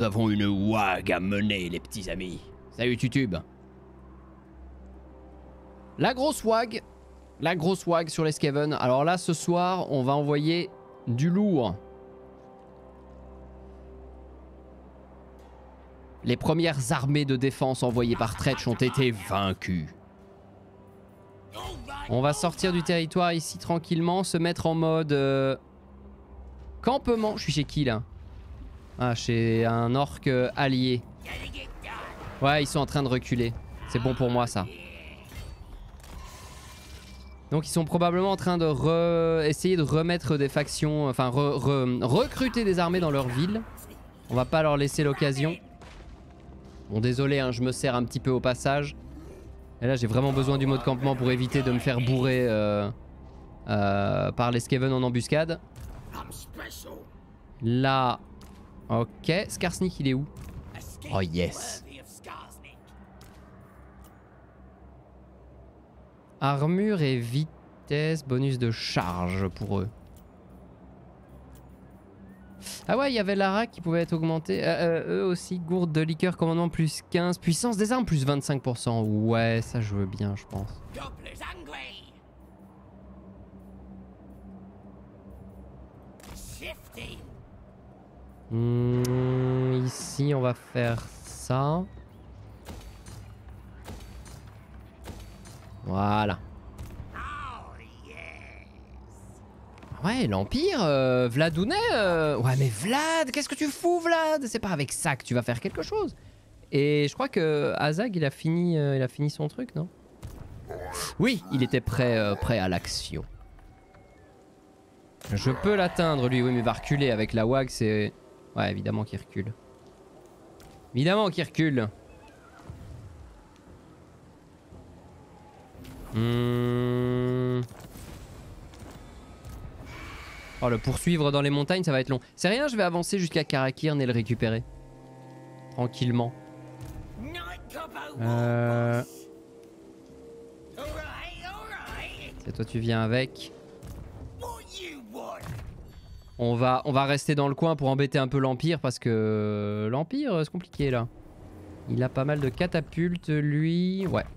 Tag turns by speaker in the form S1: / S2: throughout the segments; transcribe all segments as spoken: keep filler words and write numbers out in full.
S1: avons une wag à mener, les petits amis. Salut YouTube. La grosse wag. La grosse wag sur les Skaven. Alors là, ce soir, on va envoyer du lourd. Les premières armées de défense envoyées par Tretch ont été vaincues. On va sortir du territoire ici tranquillement, se mettre en mode euh, campement. Je suis chez qui là? Ah, chez un orc euh, allié. Ouais, ils sont en train de reculer. C'est bon pour moi ça. Donc ils sont probablement en train de re... essayer de remettre des factions, enfin re... Re... recruter des armées dans leur ville. On va pas leur laisser l'occasion. Bon désolé, hein, je me sers un petit peu au passage. Et là j'ai vraiment besoin du mode campement pour éviter de me faire bourrer euh, euh, par les Skaven en embuscade. Là, ok, Skarsnik il est où? Oh yes. Armure et vitesse, bonus de charge pour eux. Ah ouais, il y avait Lara qui pouvait être augmentée. Euh, euh, eux aussi, gourde de liqueur, commandement plus quinze. Puissance des armes plus vingt-cinq pour cent. Ouais, ça je veux bien, je pense. Mmh, ici, on va faire ça. Voilà. Ouais, l'Empire, euh, Vladounet, euh... ouais mais Vlad, qu'est-ce que tu fous Vlad? C'est pas avec ça que tu vas faire quelque chose. Et je crois que Azag, il a fini, euh, il a fini son truc, non? Oui, il était prêt, euh, prêt à l'action. Je peux l'atteindre lui, oui mais il va reculer avec la wag, c'est... Ouais, évidemment qu'il recule. Évidemment qu'il recule. Mmh... Oh, le poursuivre dans les montagnes, ça va être long. C'est rien, je vais avancer jusqu'à Karakirn et le récupérer. Tranquillement. Euh... C'est toi, tu viens avec. On va, on va rester dans le coin pour embêter un peu l'Empire parce que... L'Empire, c'est compliqué là. Il a pas mal de catapultes, lui. Ouais.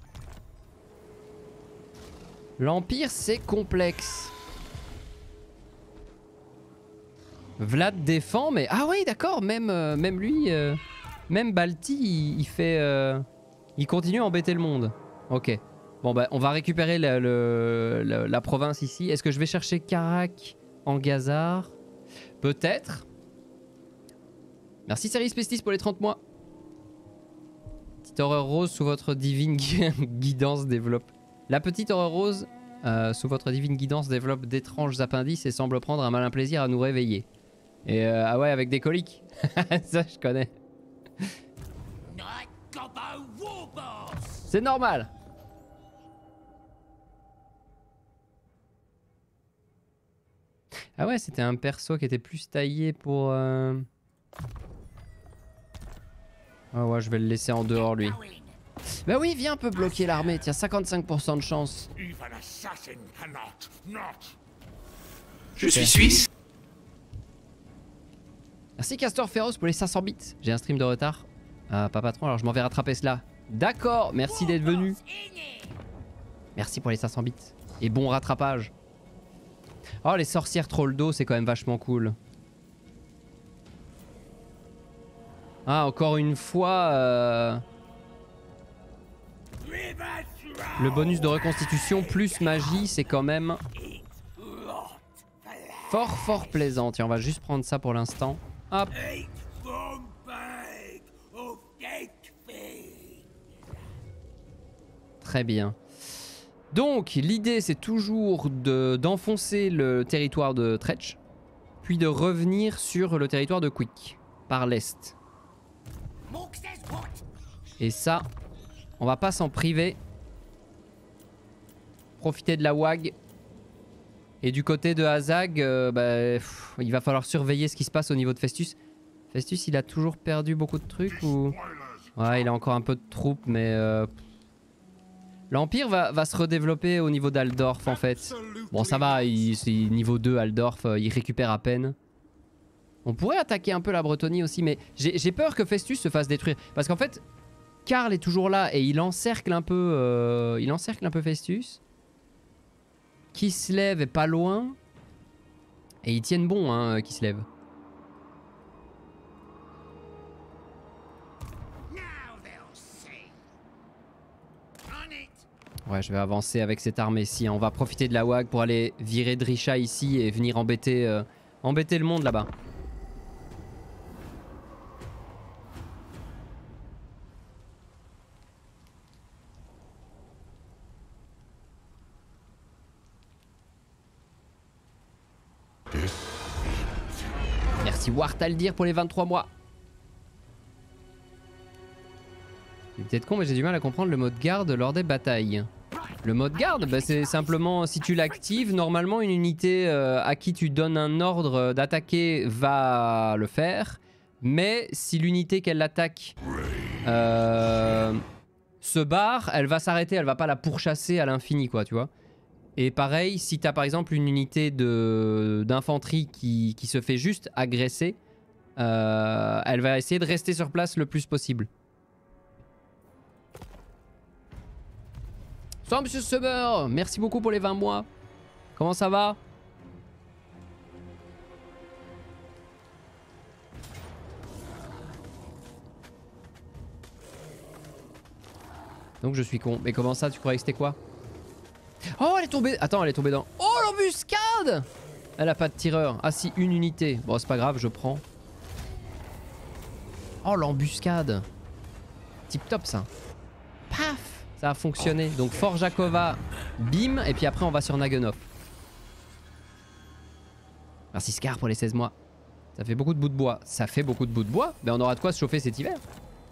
S1: L'Empire, c'est complexe. Vlad défend, mais... Ah oui, d'accord, même, euh, même lui, euh, même Balti, il, il fait... Euh, il continue à embêter le monde. Ok. Bon, bah, on va récupérer le, le, le, la province ici. Est-ce que je vais chercher Karak en Gazar? Peut-être. Merci Ceris Pestis pour les trente mois. Petite horreur rose sous votre divine guidance développe. La petite horreur rose euh, sous votre divine guidance développe d'étranges appendices et semble prendre un malin plaisir à nous réveiller. Et euh, ah ouais, avec des coliques. Ça, je connais. C'est normal. Ah ouais, c'était un perso qui était plus taillé pour... Euh... Ah ouais, je vais le laisser en dehors, lui. Bah oui, viens un peu bloquer l'armée. Tiens, cinquante-cinq pour cent de chance.
S2: Je suis suisse.
S1: Merci Castor Féroce pour les cinq cents bits. J'ai un stream de retard. Ah, pas patron, alors je m'en vais rattraper cela. D'accord, merci d'être venu. Merci pour les cinq cents bits. Et bon rattrapage. Oh, les sorcières troll d'eau, c'est quand même vachement cool. Ah, encore une fois... Euh... Le bonus de reconstitution plus magie, c'est quand même... Fort, fort plaisant. Tiens, on va juste prendre ça pour l'instant. Hop. Très bien. Donc, l'idée, c'est toujours de, d'enfoncer le territoire de Tretch, puis de revenir sur le territoire de Quick, par l'est. Et ça, on va pas s'en priver. Profiter de la wag. Et du côté de Azag, euh, bah, pff, il va falloir surveiller ce qui se passe au niveau de Festus. Festus, il a toujours perdu beaucoup de trucs ou... Ouais, il a encore un peu de troupes, mais... Euh... L'Empire va, va se redévelopper au niveau d'Aldorf, en fait. Bon, ça va, il, c'est niveau deux, Aldorf, euh, il récupère à peine. On pourrait attaquer un peu la Bretonie aussi, mais j'ai peur que Festus se fasse détruire. Parce qu'en fait, Karl est toujours là et il encercle un peu, euh, il encercle un peu Festus. Kislev est pas loin. Et ils tiennent bon, hein, Kislev. Ouais, je vais avancer avec cette armée-ci. On va profiter de la W A G pour aller virer Drisha ici et venir embêter, euh, embêter le monde là-bas. Merci Wartaldir pour les vingt-trois mois. C'est peut-être con mais j'ai du mal à comprendre le mode garde lors des batailles. Le mode garde, bah c'est simplement si tu l'actives, normalement une unité euh, à qui tu donnes un ordre d'attaquer va le faire. Mais si l'unité qu'elle attaque euh, se barre, elle va s'arrêter, elle va pas la pourchasser à l'infini quoi, tu vois. Et pareil, si t'as par exemple une unité d'infanterie qui, qui se fait juste agresser, euh, elle va essayer de rester sur place le plus possible. Bonsoir Monsieur Summer, merci beaucoup pour les vingt mois. Comment ça va? Donc je suis con. Mais comment ça, tu croyais que c'était quoi? Oh, elle est tombée. Attends, elle est tombée dans... Oh, l'embuscade! Elle a pas de tireur. Ah si, une unité. Bon, c'est pas grave, je prends. Oh, l'embuscade. Tip top ça. Paf! Ça a fonctionné. Donc Fort Jakova, bim. Et puis après, on va sur Nagenov. Merci Scar pour les seize mois. Ça fait beaucoup de bouts de bois. Ça fait beaucoup de bouts de bois. Mais on aura de quoi se chauffer cet hiver.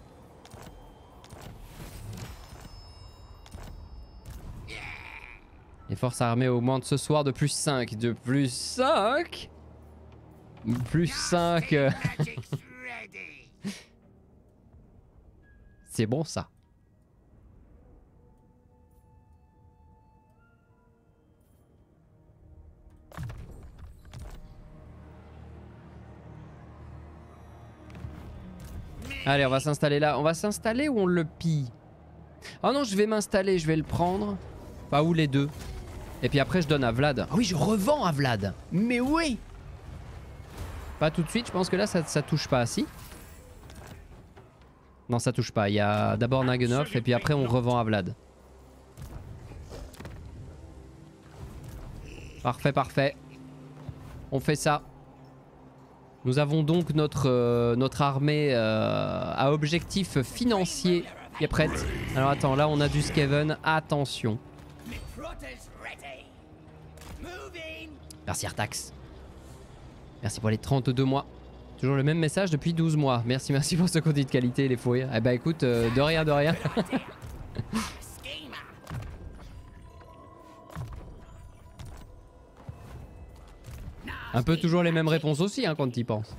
S1: Les forces armées augmentent ce soir de plus cinq. De plus cinq Plus cinq. C'est bon ça. Allez, on va s'installer là. On va s'installer ou on le pille? Oh non, je vais m'installer, je vais le prendre. Pas où les deux. Et puis après, je donne à Vlad. Ah oui, je revends à Vlad. Mais oui. Pas tout de suite, je pense que là, ça, ça touche pas. Si? Non, ça touche pas. Il y a d'abord Nagenov et puis après, on revend à Vlad. Parfait, parfait. On fait ça. Nous avons donc notre, euh, notre armée euh, à objectif financier qui est prête. Alors attends, là on a du Skaven. Attention. Merci Artax. Merci pour les trente-deux mois. Toujours le même message depuis douze mois. Merci, merci pour ce contenu de qualité, les fous rires. Eh bah écoute, euh, de rien, de rien. Un peu toujours les mêmes réponses aussi hein, quand tu y penses.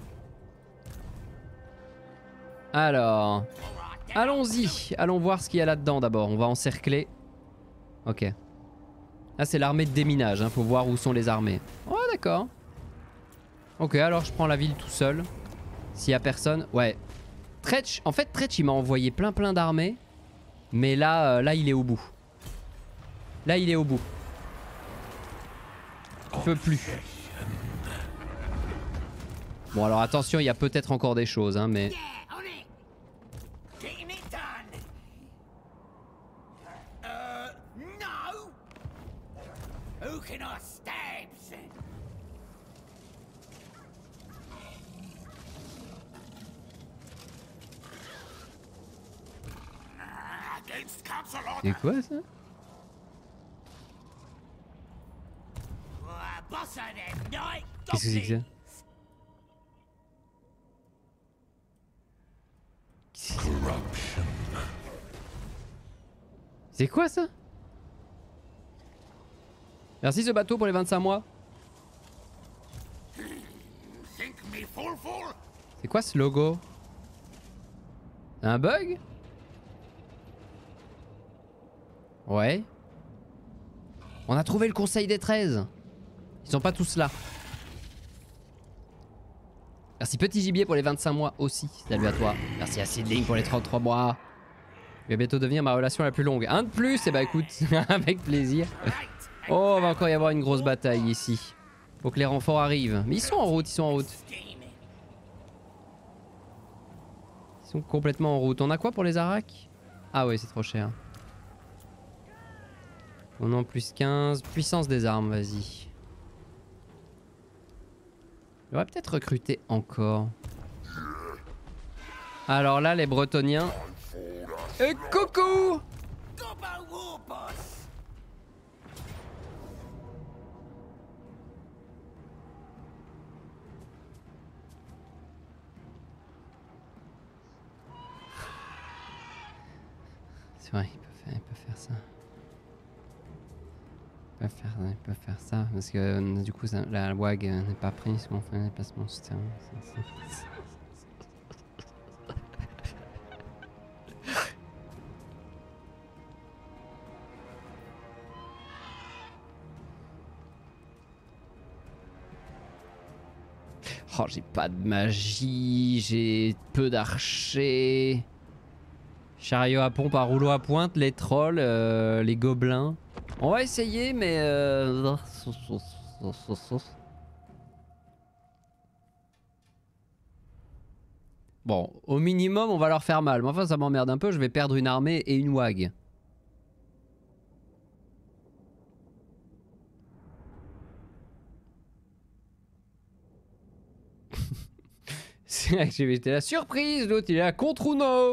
S1: Alors, allons-y. Allons voir ce qu'il y a là-dedans d'abord. On va encercler. Ok. Là c'est l'armée de déminage. Hein. Faut voir où sont les armées. Oh d'accord. Ok, alors je prends la ville tout seul. S'il y a personne. Ouais. Tretch. En fait Tretch il m'a envoyé plein plein d'armées. Mais là, euh, là il est au bout. Là il est au bout. Je peux plus. Bon alors attention, il y a peut-être encore des choses hein, mais... C'est quoi ça? Qu'est-ce que c'est que ça? C'est quoi ça? Merci ce bateau pour les vingt-cinq mois. C'est quoi ce logo? Un bug? Ouais. On a trouvé le conseil des treize. Ils sont pas tous là. Merci Petit Gibier pour les vingt-cinq mois aussi. Salut à toi. Merci à Sidling pour les trente-trois mois. Je vais bientôt devenir ma relation la plus longue. Un de plus, et bah écoute, avec plaisir. Oh, il va encore y avoir une grosse bataille ici. Faut que les renforts arrivent. Mais ils sont en route, ils sont en route. Ils sont complètement en route. On a quoi pour les Aracs? Ah ouais, c'est trop cher. On en plus quinze. Puissance des armes, vas-y. J'aurais peut-être recruté encore. Alors là, les Bretoniens... Et coucou! C'est vrai, il peut faire, il peut faire ça. Il peut faire, il peut faire ça. Parce que euh, du coup, ça, la W A G n'est pas prise. On fait un déplacement soutien. Oh, j'ai pas de magie, j'ai peu d'archers. Chariot à pompe à rouleau à pointe, les trolls, euh, les gobelins. On va essayer, mais... Euh... Bon, au minimum, on va leur faire mal. Mais enfin, ça m'emmerde un peu, je vais perdre une armée et une W A G. C'est là que j'ai été la surprise, l'autre il est là contre Uno.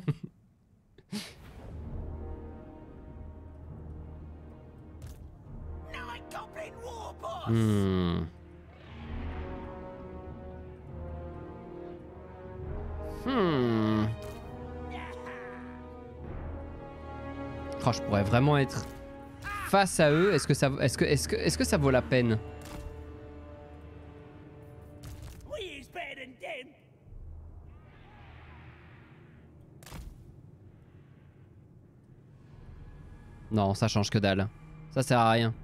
S1: hmm. Hmm. Oh, je pourrais vraiment être face à eux. Est-ce que ça, est-ce que, est-ce que, est-ce que ça vaut la peine? Non, ça change que dalle. Ça sert à rien.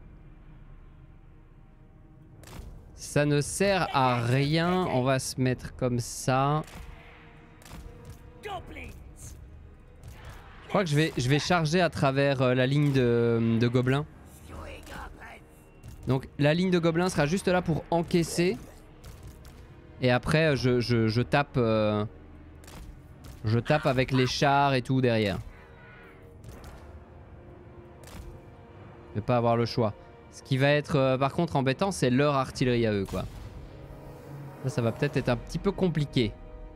S1: Ça ne sert à rien. On va se mettre comme ça. Je crois que je vais, je vais charger à travers euh, la ligne de, de gobelins. Donc la ligne de gobelins sera juste là pour encaisser. Et après je, je, je tape euh, je tape avec les chars et tout derrière. Je vais pas avoir le choix. Ce qui va être euh, par contre embêtant, c'est leur artillerie à eux quoi. Ça, ça va peut-être être un petit peu compliqué.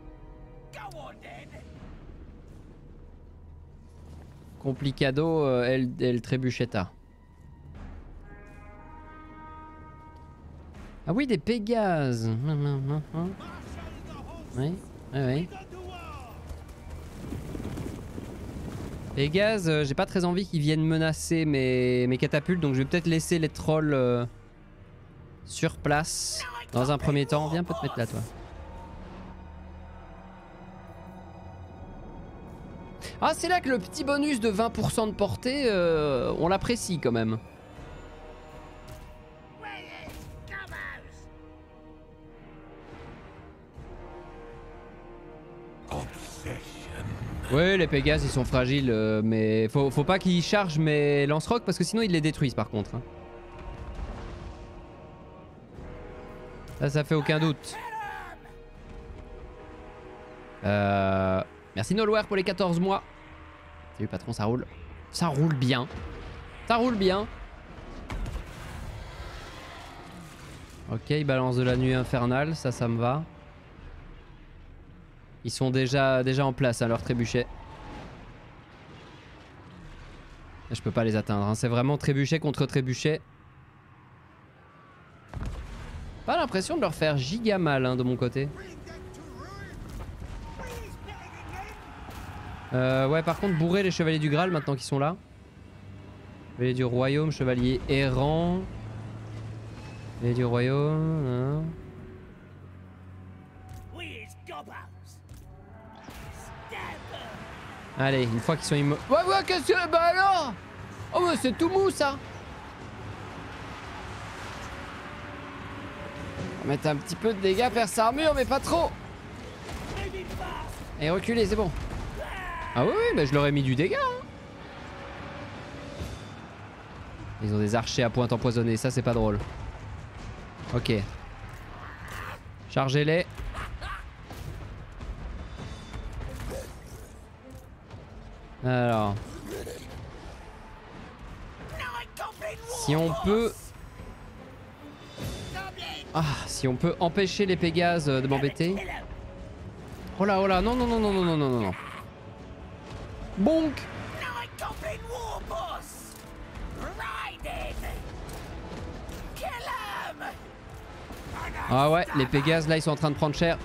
S1: Complicado euh, El, El Trebuchetta. Ah oui, des Pégases. Oui, oui, oui. Pégases, euh, j'ai pas très envie qu'ils viennent menacer mes, mes catapultes, donc je vais peut-être laisser les trolls euh, sur place dans un premier temps. Viens un peu te mettre là, toi. Ah, c'est là que le petit bonus de vingt pour cent de portée, euh, on l'apprécie quand même. Ouais, les Pégases ils sont fragiles, euh, mais faut, faut pas qu'ils chargent mes lance-rocs parce que sinon ils les détruisent par contre. Hein. Ça, ça fait aucun doute. Euh... Merci Nolware pour les quatorze mois. Salut patron, ça roule. Ça roule bien. Ça roule bien. Ok, il balance de la nuit infernale, ça, ça me va. Ils sont déjà, déjà en place, hein, leur trébuchet. Là, je peux pas les atteindre, hein. C'est vraiment trébuchet contre trébuchet. Pas l'impression de leur faire giga mal hein, de mon côté. Euh, ouais, par contre, bourrer les chevaliers du Graal maintenant qu'ils sont là. Chevalier du royaume, chevalier errant. Chevalier du royaume. Hein. Allez, une fois qu'ils sont immo... Ouais, ouais, qu'est-ce que... Bah alors. Oh, mais c'est tout mou, ça. Mettre un petit peu de dégâts, faire sa armure, mais pas trop. Et reculer, c'est bon. Ah oui, oui, bah je leur ai mis du dégât. Hein. Ils ont des archers à pointe empoisonnée, ça c'est pas drôle. Ok. Chargez-les. Alors. Si on peut... Ah, si on peut empêcher les Pégases de m'embêter. Oh là, oh là, non, non, non, non, non, non, non, non. Bonk. Ah ouais, les Pégases là ils sont en train de prendre cher.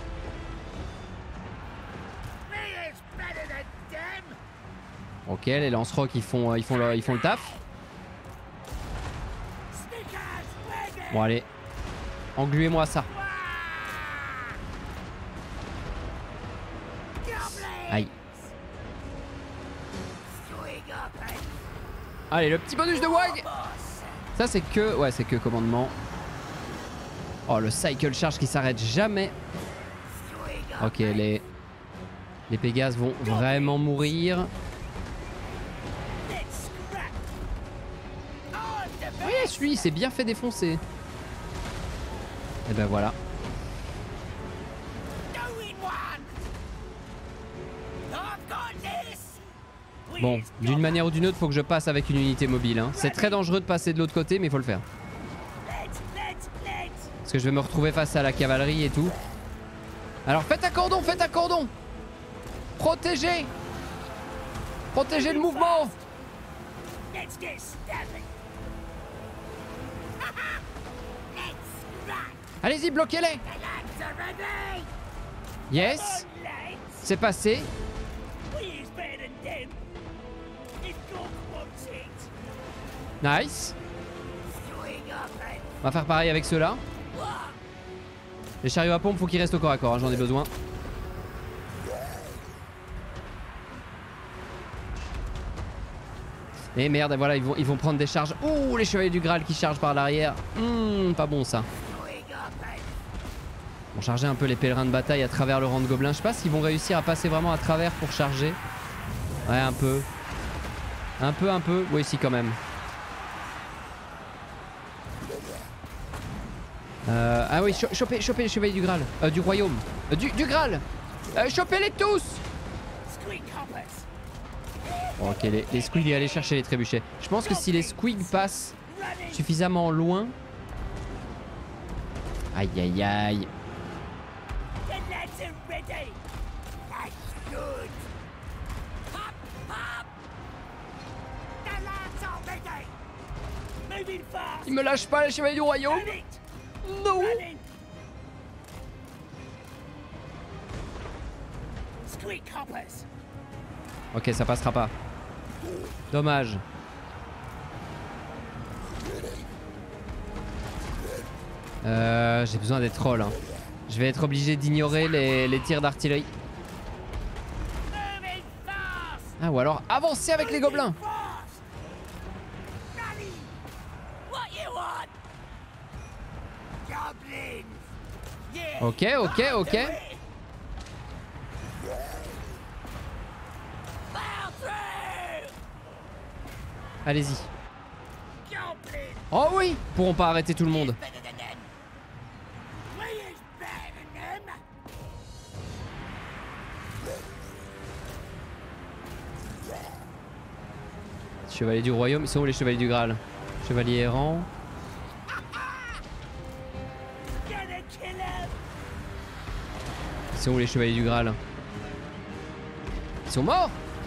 S1: Ok, les lance-rocs ils font, ils, font le, ils font le taf. Bon allez, engluez-moi ça. Aïe. Allez, le petit bonus de Wag. Ça c'est que, ouais c'est que commandement. Oh le cycle charge qui s'arrête jamais. Ok, les les Pégases vont vraiment mourir. Oui, celui il s'est bien fait défoncer. Et ben voilà. Bon, d'une manière ou d'une autre, faut que je passe avec une unité mobile. Hein. C'est très dangereux de passer de l'autre côté, mais il faut le faire. Parce que je vais me retrouver face à la cavalerie et tout. Alors faites un cordon, faites un cordon. Protégez. Protégez le mouvement. Allez-y, bloquez-les. Yes. C'est passé. Nice. On va faire pareil avec ceux-là. Les chariots à pompe, faut qu'ils restent au corps à corps, hein, j'en ai besoin. Et merde, voilà, ils vont, ils vont prendre des charges. Ouh, les chevaliers du Graal qui chargent par l'arrière. Hum, pas bon ça. Ils vont charger un peu les pèlerins de bataille à travers le rang de gobelins. Je sais pas s'ils vont réussir à passer vraiment à travers pour charger. Ouais, un peu. Un peu, un peu. Oui, si, quand même. Euh, ah oui, chopez, chopez les chevaliers du Graal. Euh, du royaume. Euh, du, du Graal. Euh, chopez-les tous. Bon, ok, les, les squigs, allez chercher les trébuchets. Je pense que si les squigs passent suffisamment loin... Aïe, aïe, aïe. Ils me lâchent pas, les chevaliers du royaume. Non. Ok, ça passera pas. Dommage. Euh, j'ai besoin des trolls. Hein. Je vais être obligé d'ignorer les, les tirs d'artillerie. Ah, ou alors avancer avec les gobelins. Ok, ok, ok. Allez-y. Oh oui, ils pourront pas arrêter tout le monde. Chevalier du royaume, ils sont où les chevaliers du Graal? Chevalier errant. Ils sont où les chevaliers du Graal? Ils sont morts.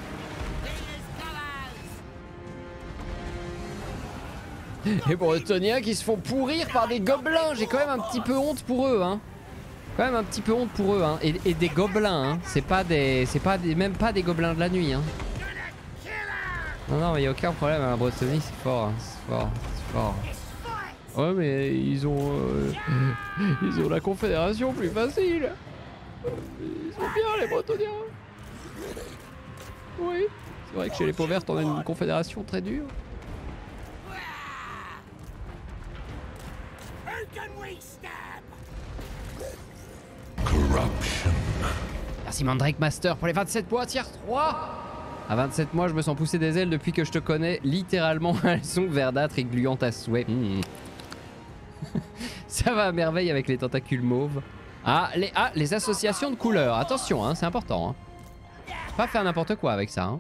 S1: Les Bretoniens qui se font pourrir par des gobelins. J'ai quand même un petit peu honte pour eux, hein. Quand même un petit peu honte pour eux, hein. Et, et des gobelins, hein. C'est pas des, c'est pas des, même pas des gobelins de la nuit, hein. Non, non, mais y a aucun problème. La Bretonie, c'est fort, hein. C'est fort, c'est fort. Ouais, mais ils ont, euh, ils ont la confédération plus facile. Ils sont bien les Bretoniens. Oui, c'est vrai que chez les peaux vertes, on a une confédération très dure. Merci Mandrake Master pour les vingt-sept mois, tier trois. À vingt-sept mois, je me sens pousser des ailes depuis que je te connais. Littéralement, elles sont verdâtres et gluantes à souhait. Mmh. Ça va à merveille avec les tentacules mauves. Ah, les, ah, les associations de couleurs. Attention, hein, c'est important. Hein. Pas faire n'importe quoi avec ça. Hein.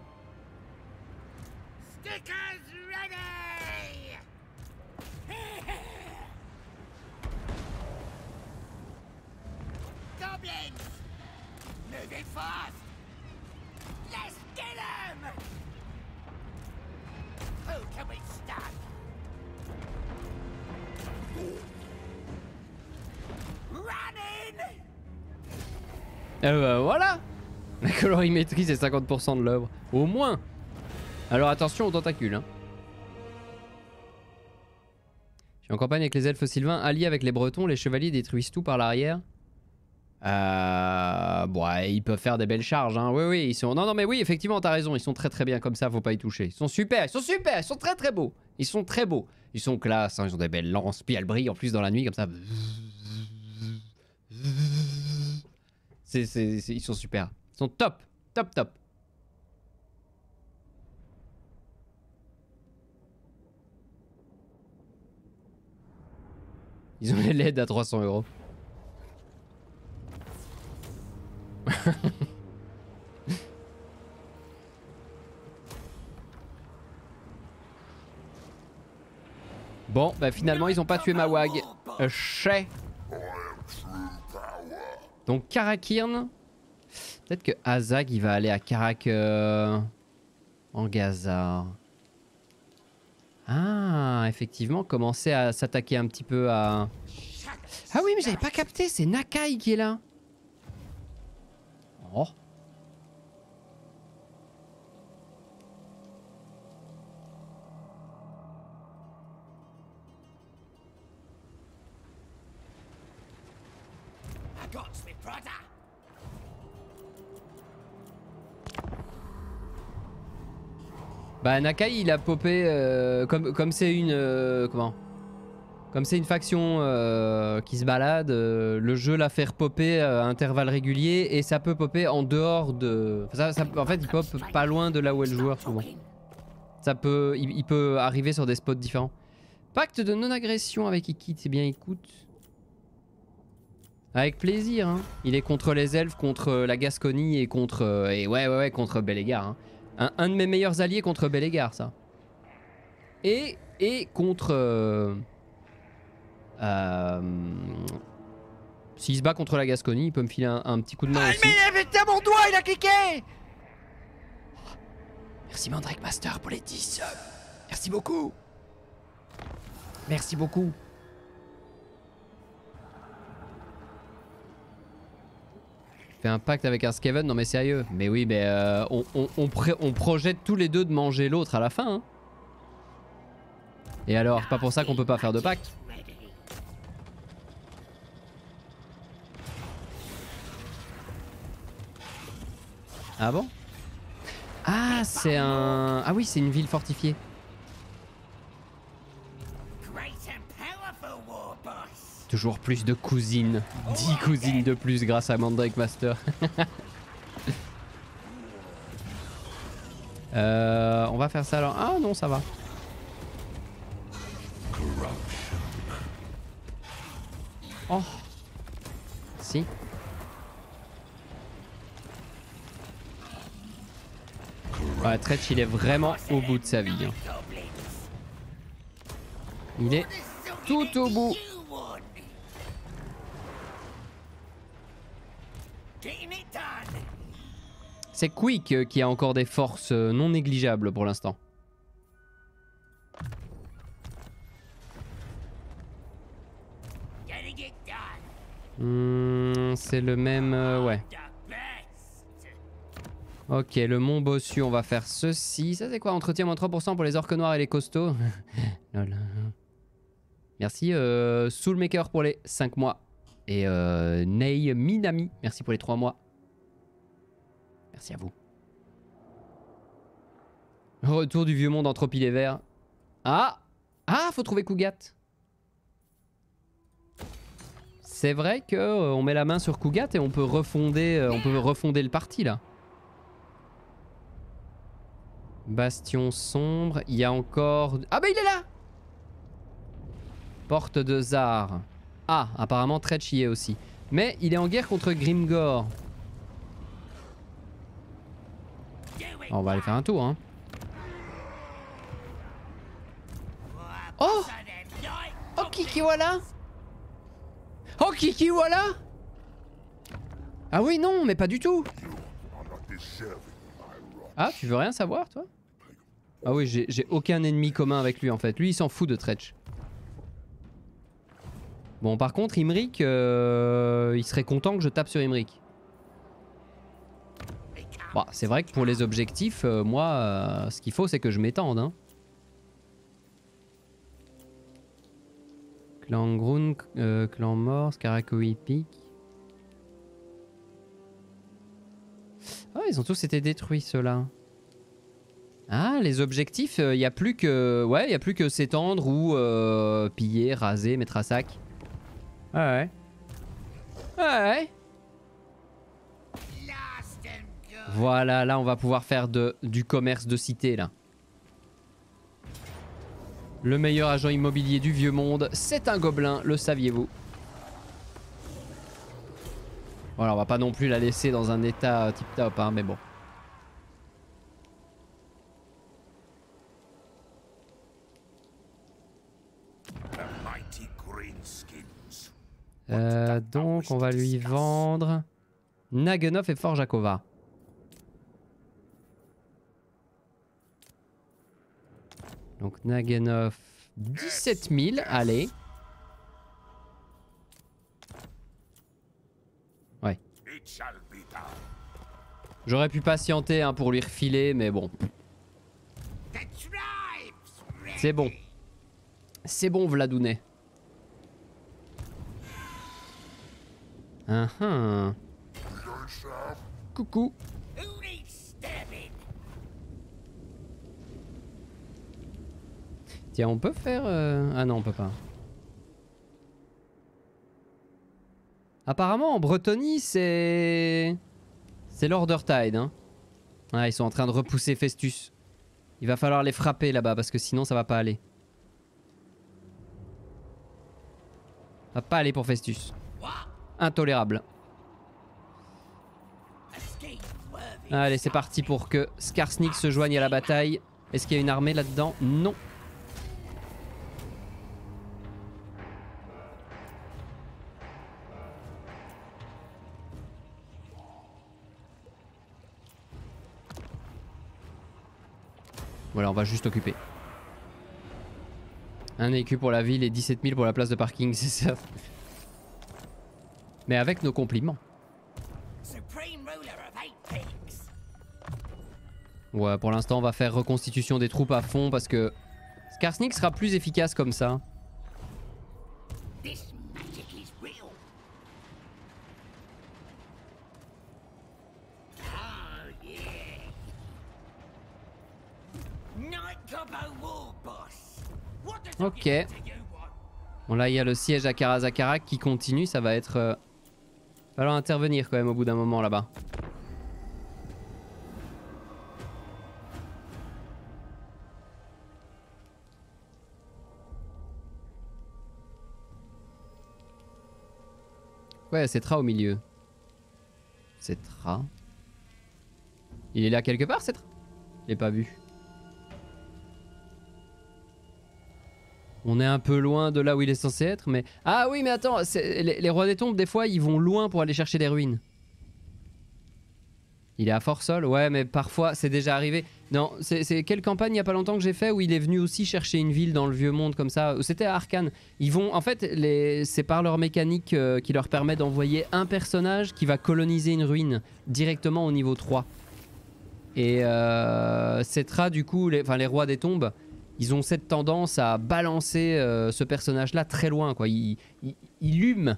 S1: Euh, bah, voilà. La colorimétrie c'est cinquante pour cent de l'œuvre. Au moins. Alors attention aux tentacules. Hein. Je suis en campagne avec les elfes sylvains, alliés avec les bretons, les chevaliers détruisent tout par l'arrière. Euh... Bon, ouais, ils peuvent faire des belles charges. Hein. Oui, oui, ils sont... Non, non, mais oui, effectivement, t'as raison. Ils sont très très bien comme ça, faut pas y toucher. Ils sont super, ils sont super, ils sont très très beaux. Ils sont très beaux. Ils sont classe, hein. Ils ont des belles lances, puis elles brillent en plus dans la nuit comme ça. C'est, c'est, c'est, ils sont super. Ils sont top. Top, top. Ils ont les L E D à trois cents euros. Bon, bah finalement ils ont pas tué ma wag. Euh, chais. Donc Karakirn. Peut-être que Azag il va aller à Karak euh, en Gaza. Ah, effectivement, commencer à s'attaquer un petit peu à... Ah oui, mais j'avais pas capté, c'est Nakai qui est là. Oh. Bah Nakai il a popé euh, comme comme c'est une euh, comment comme c'est une faction euh, qui se balade, euh, le jeu l'a fait popper à intervalles réguliers et ça peut popper en dehors de ça, ça, en fait il pop pas loin de là où est le joueur souvent. Ça peut il, il peut arriver sur des spots différents. Pacte de non-agression avec Ikit, c'est bien écoute. Avec plaisir hein. Il est contre les elfes, contre la Gascogne et contre euh, et ouais ouais ouais contre Bélégar hein. Un, un de mes meilleurs alliés contre Bélégar, ça. Et, et contre... Euh, euh, S'il se bat contre la Gascogne, il peut me filer un, un petit coup de main ah, aussi.
S2: Mais t'as mon doigt, il a cliqué.
S1: Merci Mandrake Master pour les dix. Merci beaucoup. Merci beaucoup. Fait un pacte avec un Skaven, non mais sérieux. Mais oui, mais euh, on, on, on, on projette tous les deux de manger l'autre à la fin. Hein. Et alors, c'est pas pour ça qu'on peut pas faire de pacte. Ah bon? Ah, c'est un... Ah oui, c'est une ville fortifiée. Toujours plus de cousines. dix cousines de plus grâce à Mandrake Master. euh, on va faire ça alors. Ah non, ça va. Oh. Si. Ouais, Tretch, il est vraiment au bout de sa vie. Hein. Il est tout au bout. C'est Quick qui a encore des forces non négligeables pour l'instant. Mmh, c'est le même... Euh, ouais. Ok, le mont Bossu, on va faire ceci. Ça c'est quoi? Entretien moins trois pour cent pour les orques noirs et les costauds. Merci euh, Soulmaker pour les cinq mois. Et euh, Nei Minami, merci pour les trois mois. Merci à vous. Retour du vieux monde, Entropie les Verts. Ah! Ah, faut trouver Cougat. C'est vrai que euh, on met la main sur Kugat et on peut refonder, euh, on peut refonder le parti là. Bastion sombre, il y a encore... Ah bah il est là! Porte de Zar. Ah, apparemment Tretch y est aussi. Mais il est en guerre contre Grimgor. Oh, on va aller faire un tour hein. Oh! Oh Kiki voilà! Oh Kiki voilà! Ah oui non mais pas du tout! Ah tu veux rien savoir toi? Ah oui j'ai aucun ennemi commun avec lui en fait. Lui il s'en fout de Tretch. Bon par contre Imrik euh, il serait content que je tape sur Imrik. Bon, c'est vrai que pour les objectifs, euh, moi euh, ce qu'il faut c'est que je m'étende hein. Clan Grun, euh, Clan Mors, Karakoi Peak. Ah ils ont tous été détruits ceux-là. Ah les objectifs, il euh, n'y a plus que ouais, il y a plus que s'étendre ou euh, piller, raser, mettre à sac. Ah ouais. Ah ouais. Voilà, là on va pouvoir faire de, du commerce de cité là. Le meilleur agent immobilier du vieux monde, c'est un gobelin, le saviez-vous? Voilà, on va pas non plus la laisser dans un état tip top hein, mais bon. Euh, donc on va lui vendre Nagenov et Forjakova. Donc Nagenov dix-sept mille, allez. Ouais. J'aurais pu patienter hein, pour lui refiler mais bon. C'est bon. C'est bon Vladounet. Uh -huh. Coucou. Tiens, on peut faire... Euh... Ah non, on peut pas. Apparemment, en Bretonie, c'est... C'est l'Order Tide. Hein. Ah, ils sont en train de repousser Festus. Il va falloir les frapper là-bas, parce que sinon, ça va pas aller. Ça va pas aller pour Festus. Intolérable. Allez, c'est parti pour que Skarsnik se joigne à la bataille. Est-ce qu'il y a une armée là-dedans? Non. Voilà, on va juste occuper. Un écu pour la ville et dix-sept mille pour la place de parking, c'est ça. Mais avec nos compliments. Ouais, pour l'instant, on va faire reconstitution des troupes à fond parce que Skarsnik sera plus efficace comme ça. Ok. Bon là il y a le siège à Karazakarak qui continue, ça va être... Euh... Il va falloir intervenir quand même au bout d'un moment là-bas. Ouais, c'est Tra au milieu. C'est Tra. Il est là quelque part, c'est Tra? Je l'ai pas vu. On est un peu loin de là où il est censé être, mais... Ah oui, mais attends, les, les rois des tombes, des fois, ils vont loin pour aller chercher des ruines. Il est à Fort-Sol? Ouais, mais parfois, c'est déjà arrivé. Non, c'est quelle campagne il y a pas longtemps que j'ai fait où il est venu aussi chercher une ville dans le vieux monde comme ça? C'était à Arcane. Ils vont... En fait, c'est par leur mécanique euh, qui leur permet d'envoyer un personnage qui va coloniser une ruine directement au niveau trois. Et euh, Cetra, du coup, les, enfin, les rois des tombes... Ils ont cette tendance à balancer euh, ce personnage-là très loin, quoi. Il, il, il hume.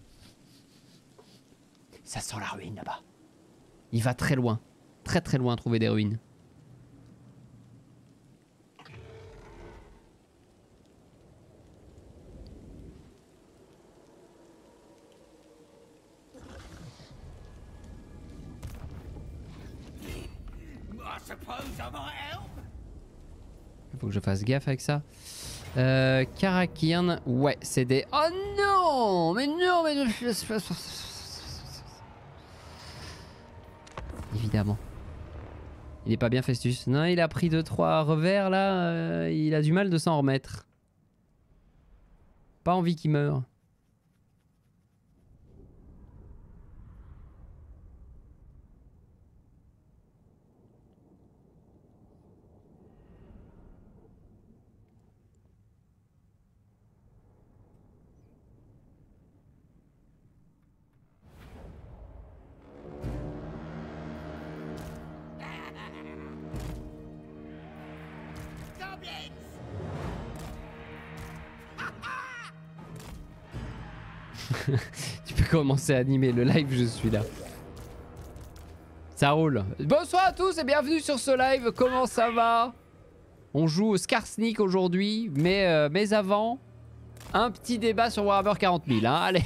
S1: Ça sent la ruine là-bas. Il va très loin. Très très loin trouver des ruines. Il faut que je fasse gaffe avec ça. Euh, Karakirn, ouais, c'est des... Oh non! Mais non, mais... Évidemment. Il est pas bien Festus. Non, il a pris deux trois revers là, euh, il a du mal de s'en remettre. Pas envie qu'il meure. Tu peux commencer à animer le live, je suis là. Ça roule. Bonsoir à tous et bienvenue sur ce live. Comment ça va? On joue au Skarsnik aujourd'hui, mais, euh, mais avant, un petit débat sur Warhammer quarante mille. Hein, allez.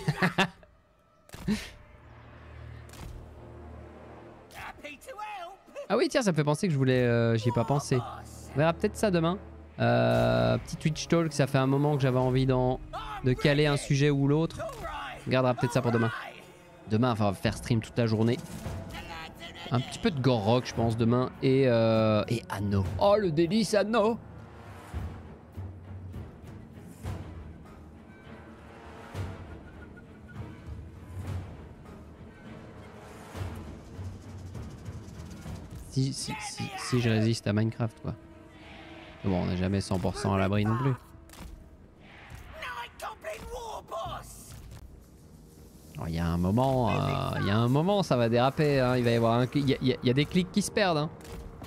S1: Ah oui, tiens, ça me fait penser que je voulais... Euh, J'y ai pas pensé. On verra peut-être ça demain. Euh, petit Twitch Talk, ça fait un moment que j'avais envie d'en... de caler un sujet ou l'autre. On gardera peut-être ça pour demain. Demain, enfin, on va faire stream toute la journée. Un petit peu de gore rock, je pense, demain. Et, euh, et Anno. Oh, le délice Anno. Si, si, si, si je résiste à Minecraft, quoi. Mais bon, on n'est jamais cent pour cent à l'abri non plus. Il y a un moment, il euh, y a un moment, ça va déraper. Hein. Il va y avoir un, il y, y, y a des clics qui se perdent. Hein.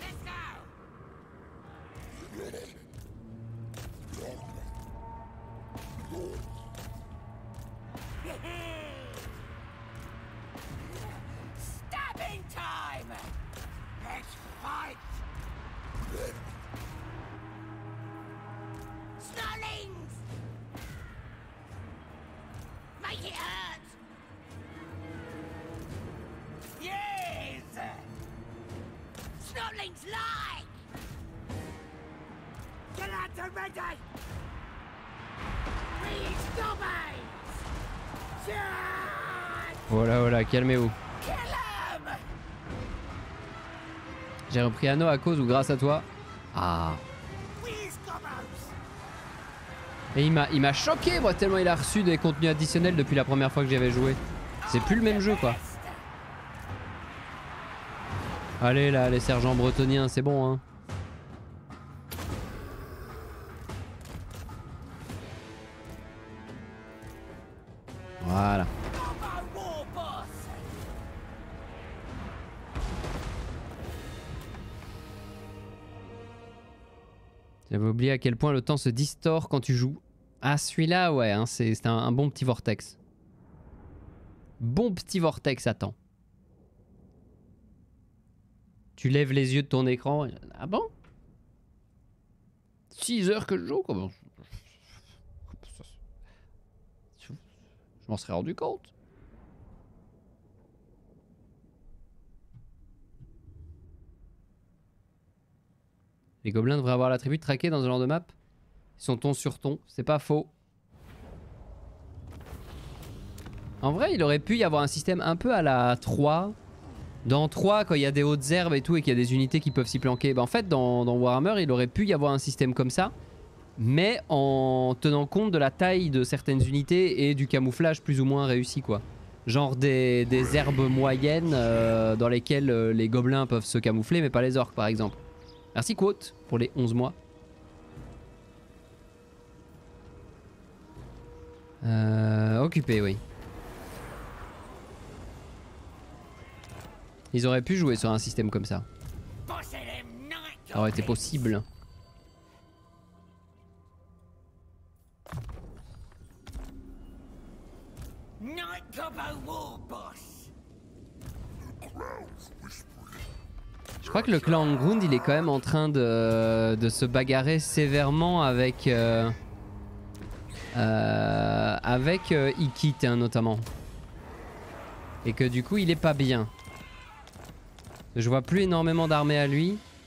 S1: Voilà, voilà, calmez-vous. J'ai repris Anno à cause ou grâce à toi. Ah. Et il m'a il m'a choqué, moi, tellement il a reçu des contenus additionnels depuis la première fois que j'y avais joué. C'est plus le même jeu, quoi. Allez, là, les sergents bretoniens, c'est bon, hein. Voilà. J'avais oublié à quel point le temps se distord quand tu joues. Ah, celui-là, ouais, hein, c'est un, un bon petit vortex. Bon petit vortex, attends. Tu lèves les yeux de ton écran. Et... Ah bon? six heures que je joue, comment? Je m'en serais rendu compte. Les gobelins devraient avoir l'attribut de traquer dans ce genre de map. Ils sont ton sur ton, c'est pas faux. En vrai, il aurait pu y avoir un système un peu à la trois. Dans trois, quand il y a des hautes herbes et tout et qu'il y a des unités qui peuvent s'y planquer. Bah en fait, dans, dans Warhammer, il aurait pu y avoir un système comme ça. Mais en tenant compte de la taille de certaines unités et du camouflage plus ou moins réussi, quoi. Genre des, des herbes moyennes euh, dans lesquelles euh, les gobelins peuvent se camoufler, mais pas les orques, par exemple. Merci Quote pour les onze mois. Euh, occupé, oui. Ils auraient pu jouer sur un système comme ça. Ça aurait été possible. Je crois que le clan Angrund, il est quand même en train de, de se bagarrer sévèrement avec euh, euh, avec euh, Ikit, hein, notamment. Et que du coup, il est pas bien. Je vois plus énormément d'armées à lui.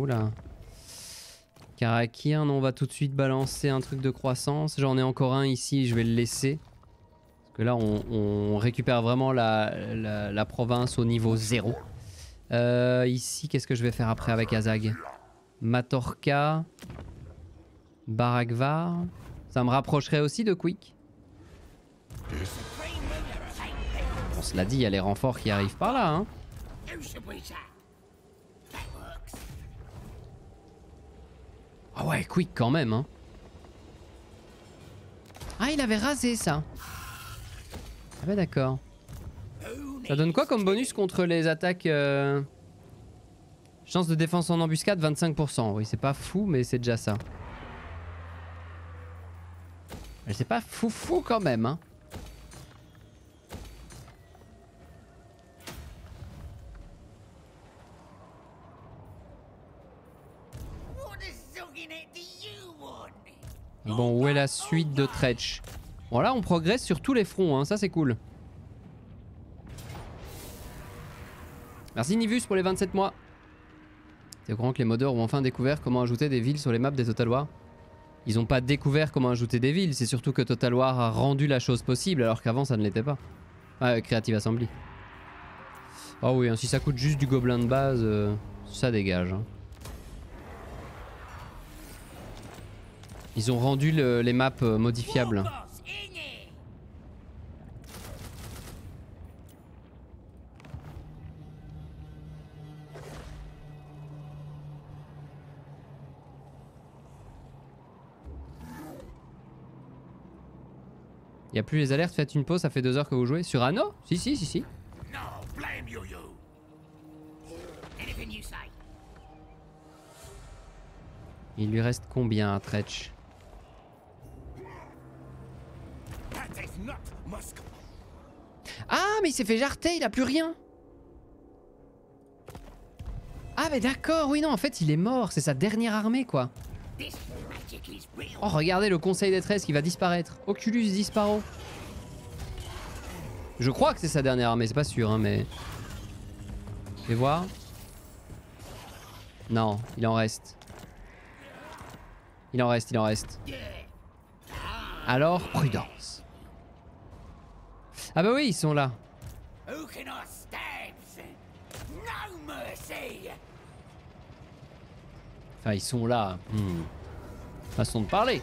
S1: Oula. Karakir, non, on va tout de suite balancer un truc de croissance. J'en ai encore un ici, je vais le laisser. Parce que là, on, on récupère vraiment la, la, la province au niveau zéro. Euh, ici, qu'est-ce que je vais faire après avec Azag? Matorka. Barakvar. Ça me rapprocherait aussi de Quick. On se l'a dit, il y a les renforts qui arrivent par là, hein. Ah ouais, Quick quand même, hein. Ah, il avait rasé ça. Ah bah d'accord. Ça donne quoi comme bonus contre les attaques euh... Chance de défense en embuscade, vingt-cinq pour cent. Oui, c'est pas fou, mais c'est déjà ça. Mais c'est pas fou fou quand même, hein. Bon, où est la suite de Tretch? Bon, là, on progresse sur tous les fronts, hein. Ça, c'est cool. Merci Nivus pour les vingt-sept mois. T'es au courant que les modeurs ont enfin découvert comment ajouter des villes sur les maps des Total War? Ils ont pas découvert comment ajouter des villes, c'est surtout que Total War a rendu la chose possible alors qu'avant ça ne l'était pas. Ah, Creative Assembly. Oh oui, hein, si ça coûte juste du gobelin de base, euh, ça dégage. Hein. Ils ont rendu le, les maps euh, modifiables. Y'a plus les alertes, faites une pause, ça fait deux heures que vous jouez. Sur Anno? Si, si, si, si. Il lui reste combien à Tretch? Ah, mais il s'est fait jarter, il a plus rien. Ah, mais d'accord, oui, non, en fait, il est mort, c'est sa dernière armée, quoi. Oh, regardez le conseil détresse qui va disparaître. Oculus Disparo. Je crois que c'est sa dernière armée, c'est pas sûr, hein, mais... Je vais voir. Non, il en reste. Il en reste, il en reste. Alors, prudence. Ah bah oui, ils sont là. Enfin, ils sont là. Hmm. Façon de parler.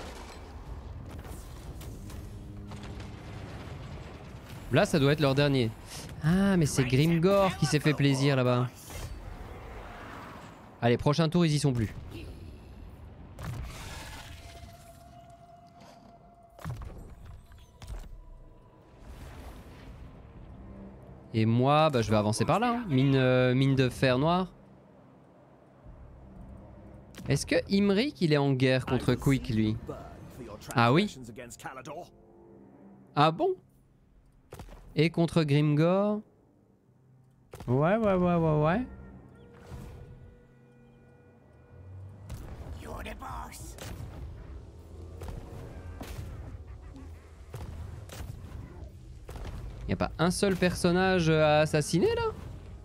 S1: Là, ça doit être leur dernier. Ah, mais c'est Grimgor qui s'est fait plaisir là-bas. Allez, prochain tour, ils y sont plus. Et moi, bah, je vais avancer par là. Hein. Mine, euh, mine de fer noir. Est-ce que Imrik, il est en guerre contre Quick, lui? Ah oui? Ah bon? Et contre Grimgor? Ouais, ouais, ouais, ouais, ouais. Y'a pas un seul personnage à assassiner là?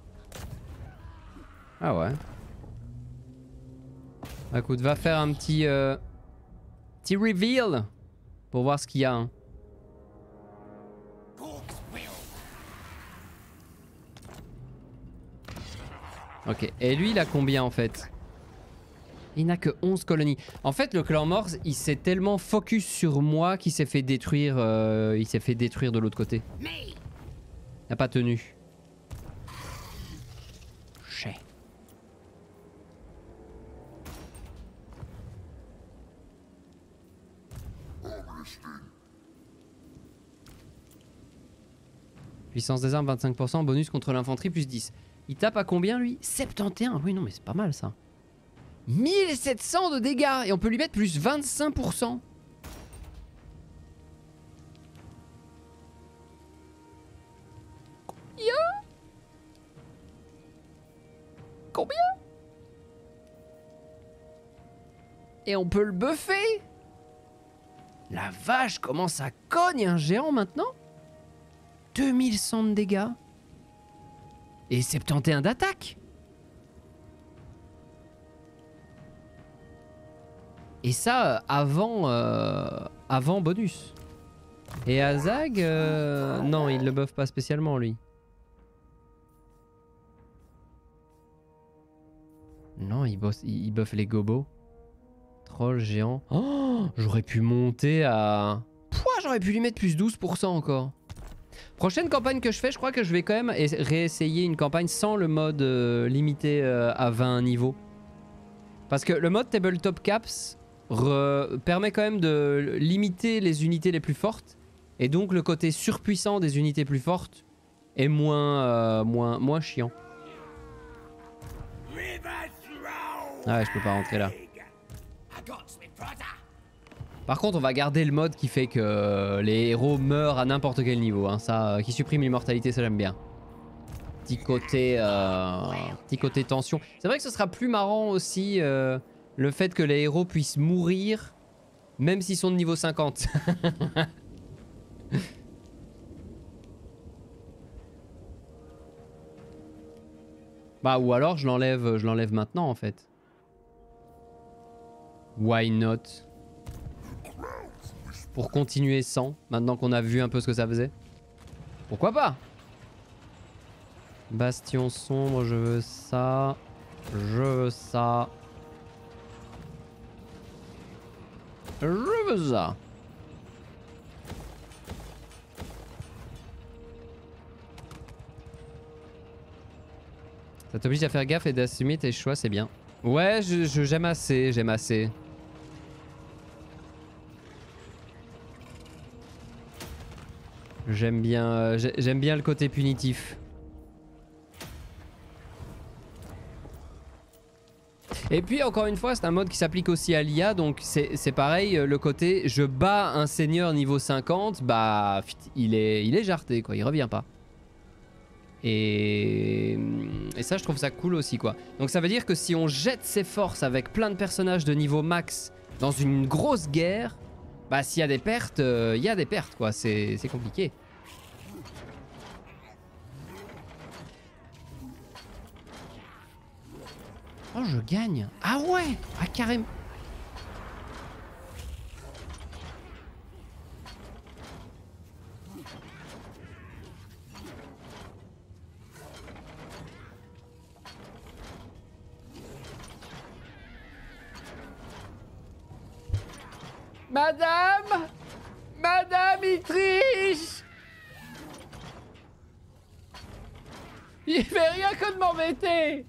S1: Ah ouais. Bah, écoute, va faire un petit euh, petit reveal pour voir ce qu'il y a. Hein. Ok, et lui il a combien en fait? Il n'a que onze colonies. En fait le clan Morse il s'est tellement focus sur moi qu'il s'est fait détruire euh, il s'est fait détruire de l'autre côté. Il n'a pas tenu. Chais. Puissance des armes vingt-cinq pour cent, bonus contre l'infanterie plus dix. Il tape à combien lui? soixante et onze. Oui non mais c'est pas mal ça. mille sept cents de dégâts et on peut lui mettre plus vingt-cinq pour cent. Combien? Combien? Et on peut le buffer. La vache, comment ça cogne un géant maintenant? deux mille cent de dégâts. Et soixante et onze d'attaque. Et ça, avant, euh, avant bonus. Et Azag, euh, non, il le buff pas spécialement, lui. Non, il, bosse, il, il buff les gobos. Troll géant. Oh, j'aurais pu monter à... Pouah, j'aurais pu lui mettre plus douze pour cent encore. Prochaine campagne que je fais, je crois que je vais quand même réessayer une campagne sans le mode euh, limité euh, à vingt niveaux. Parce que le mode Tabletop Caps permet quand même de limiter les unités les plus fortes. Et donc le côté surpuissant des unités plus fortes est moins, euh, moins, moins chiant. Ah ouais, je peux pas rentrer là. Par contre, on va garder le mode qui fait que les héros meurent à n'importe quel niveau. Hein. Ça, euh, qui supprime l'immortalité, ça j'aime bien. Petit côté, euh, petit côté tension. C'est vrai que ce sera plus marrant aussi euh, le fait que les héros puissent mourir même s'ils sont de niveau cinquante. Bah ou alors je l'enlève, je l'enlève maintenant en fait. Why not? Pour continuer sans, maintenant qu'on a vu un peu ce que ça faisait. Pourquoi pas? Bastion sombre, je veux ça. Je veux ça. Je veux ça. Ça t'oblige à faire gaffe et d'assumer tes choix, c'est bien. Ouais, je, je, j'aime assez, j'aime assez. J'aime bien, euh, j'aime bien le côté punitif. Et puis encore une fois, c'est un mode qui s'applique aussi à l'I A, donc c'est pareil, le côté je bats un seigneur niveau cinquante, bah il est, il est jarté quoi, il revient pas. Et... et ça je trouve ça cool aussi quoi. Donc ça veut dire que si on jette ses forces avec plein de personnages de niveau max dans une grosse guerre, bah s'il y a des pertes, il euh, y a des pertes quoi, c'est compliqué. Oh je gagne. Ah ouais. Ah carrément. Madame, Madame, il triche. Il fait rien que de m'embêter.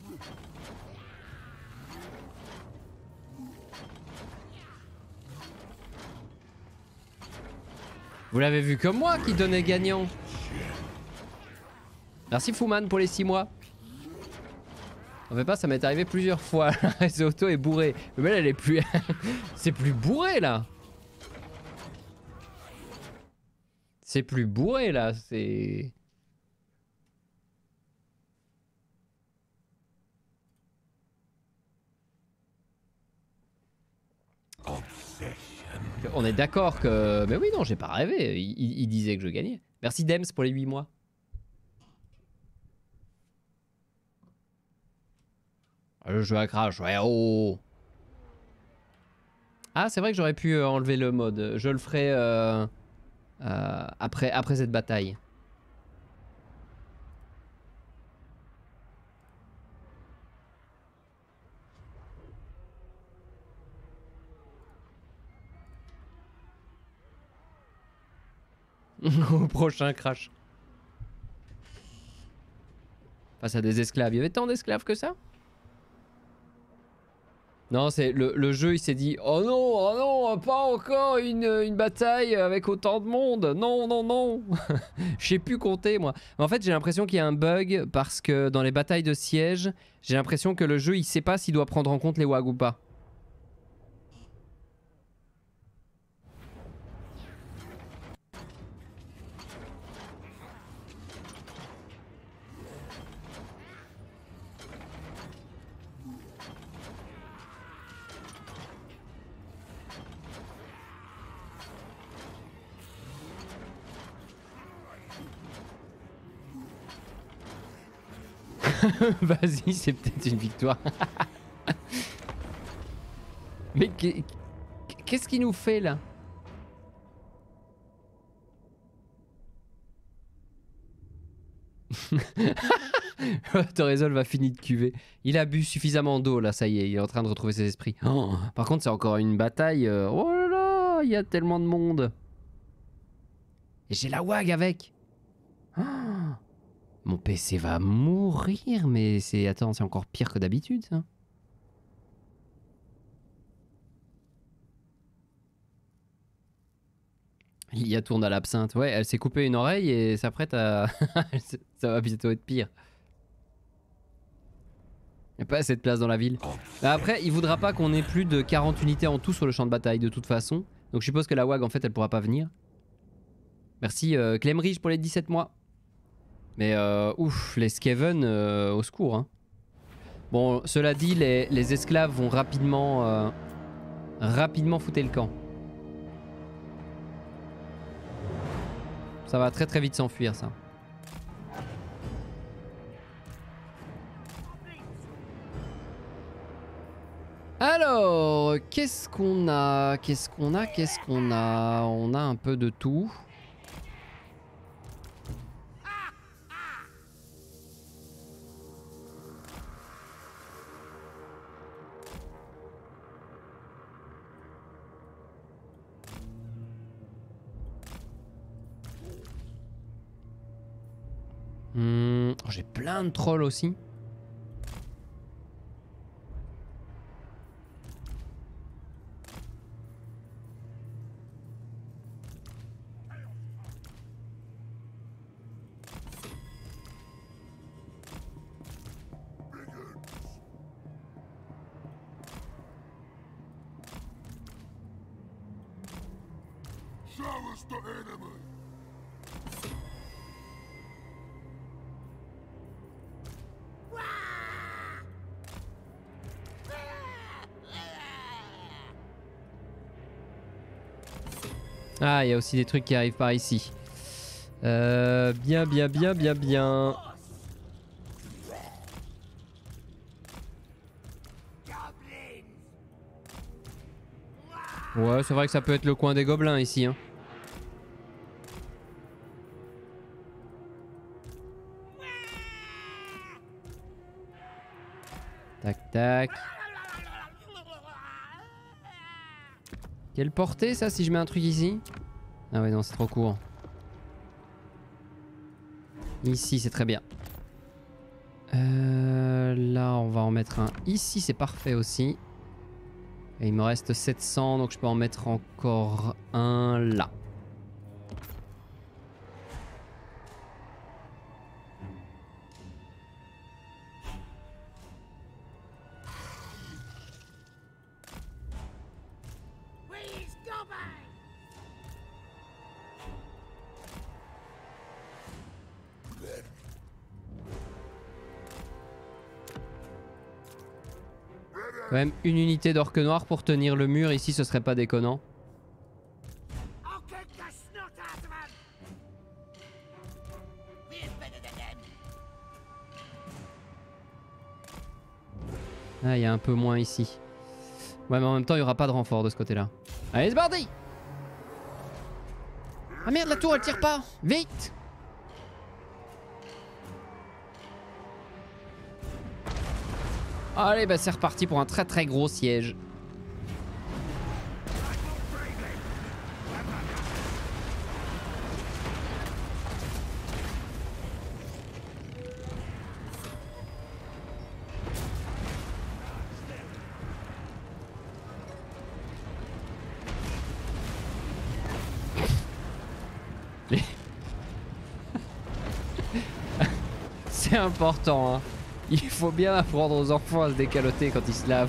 S1: Vous l'avez vu comme moi qui donnait gagnant. Merci Fouman pour les six mois. En fait pas, ça m'est arrivé plusieurs fois. Ce auto est bourré. Mais elle, elle est plus... C'est plus bourré là. C'est plus bourré là. C'est... On est d'accord que... Mais oui, non, j'ai pas rêvé. Il, il, il disait que je gagnais. Merci Dems pour les huit mois. Le jeu à crash, ouais, oh. Ah, c'est vrai que j'aurais pu enlever le mode. Je le ferai euh, euh, après, après cette bataille. Au prochain crash. Face à des esclaves. Il y avait tant d'esclaves que ça? Non, c'est le, le jeu, il s'est dit oh non, oh non, pas encore une, une bataille avec autant de monde. Non, non, non. Je sais plus compter, moi. En fait, j'ai l'impression qu'il y a un bug parce que dans les batailles de siège, j'ai l'impression que le jeu, il sait pas s'il doit prendre en compte les W A G ou pas. Vas-y, c'est peut-être une victoire. Mais Mais qu'est-ce qu'il nous fait là? Torezol va finir de cuver. Il a bu suffisamment d'eau là, ça y est, il est en train de retrouver ses esprits. Oh, par contre, c'est encore une bataille. euh, Oh là là, il y a tellement de monde. Et j'ai la W A G avec. Oh, mon P C va mourir, mais c'est... Attends, c'est encore pire que d'habitude ça. Lia tourne à l'absinthe. Ouais, elle s'est coupée une oreille et s'apprête à... ça va bientôt être pire. Il n'y a pas assez de place dans la ville. Après, il voudra pas qu'on ait plus de quarante unités en tout sur le champ de bataille de toute façon. Donc je suppose que la W A G en fait elle pourra pas venir. Merci euh, Clemrige pour les dix-sept mois. Mais euh, ouf, les Skaven euh, au secours. Hein. Bon, cela dit, les, les esclaves vont rapidement... Euh, rapidement foutre le camp. Ça va très très vite s'enfuir ça. Alors, qu'est-ce qu'on a? Qu'est-ce qu'on a? Qu'est-ce qu'on a? On a un peu de tout. Mmh, oh, j'ai plein de trolls aussi. Ah, il y a aussi des trucs qui arrivent par ici. Euh, bien, bien, bien, bien, bien. Ouais, c'est vrai que ça peut être le coin des gobelins ici. Hein. Tac, tac. Quelle portée ça si je mets un truc ici? Ah ouais non c'est trop court. Ici c'est très bien. Euh, là on va en mettre un ici, c'est parfait aussi. Et il me reste sept cents donc je peux en mettre encore un là. Quand même une unité d'orque noir pour tenir le mur ici, ce serait pas déconnant. Ah, il y a un peu moins ici. Ouais, mais en même temps, il n'y aura pas de renfort de ce côté-là. Allez, c'est parti! Ah merde, la tour, elle tire pas! Vite! Allez, bah c'est reparti pour un très très gros siège. C'est important, hein. Il faut bien apprendre aux enfants à se décaloter quand ils se lavent.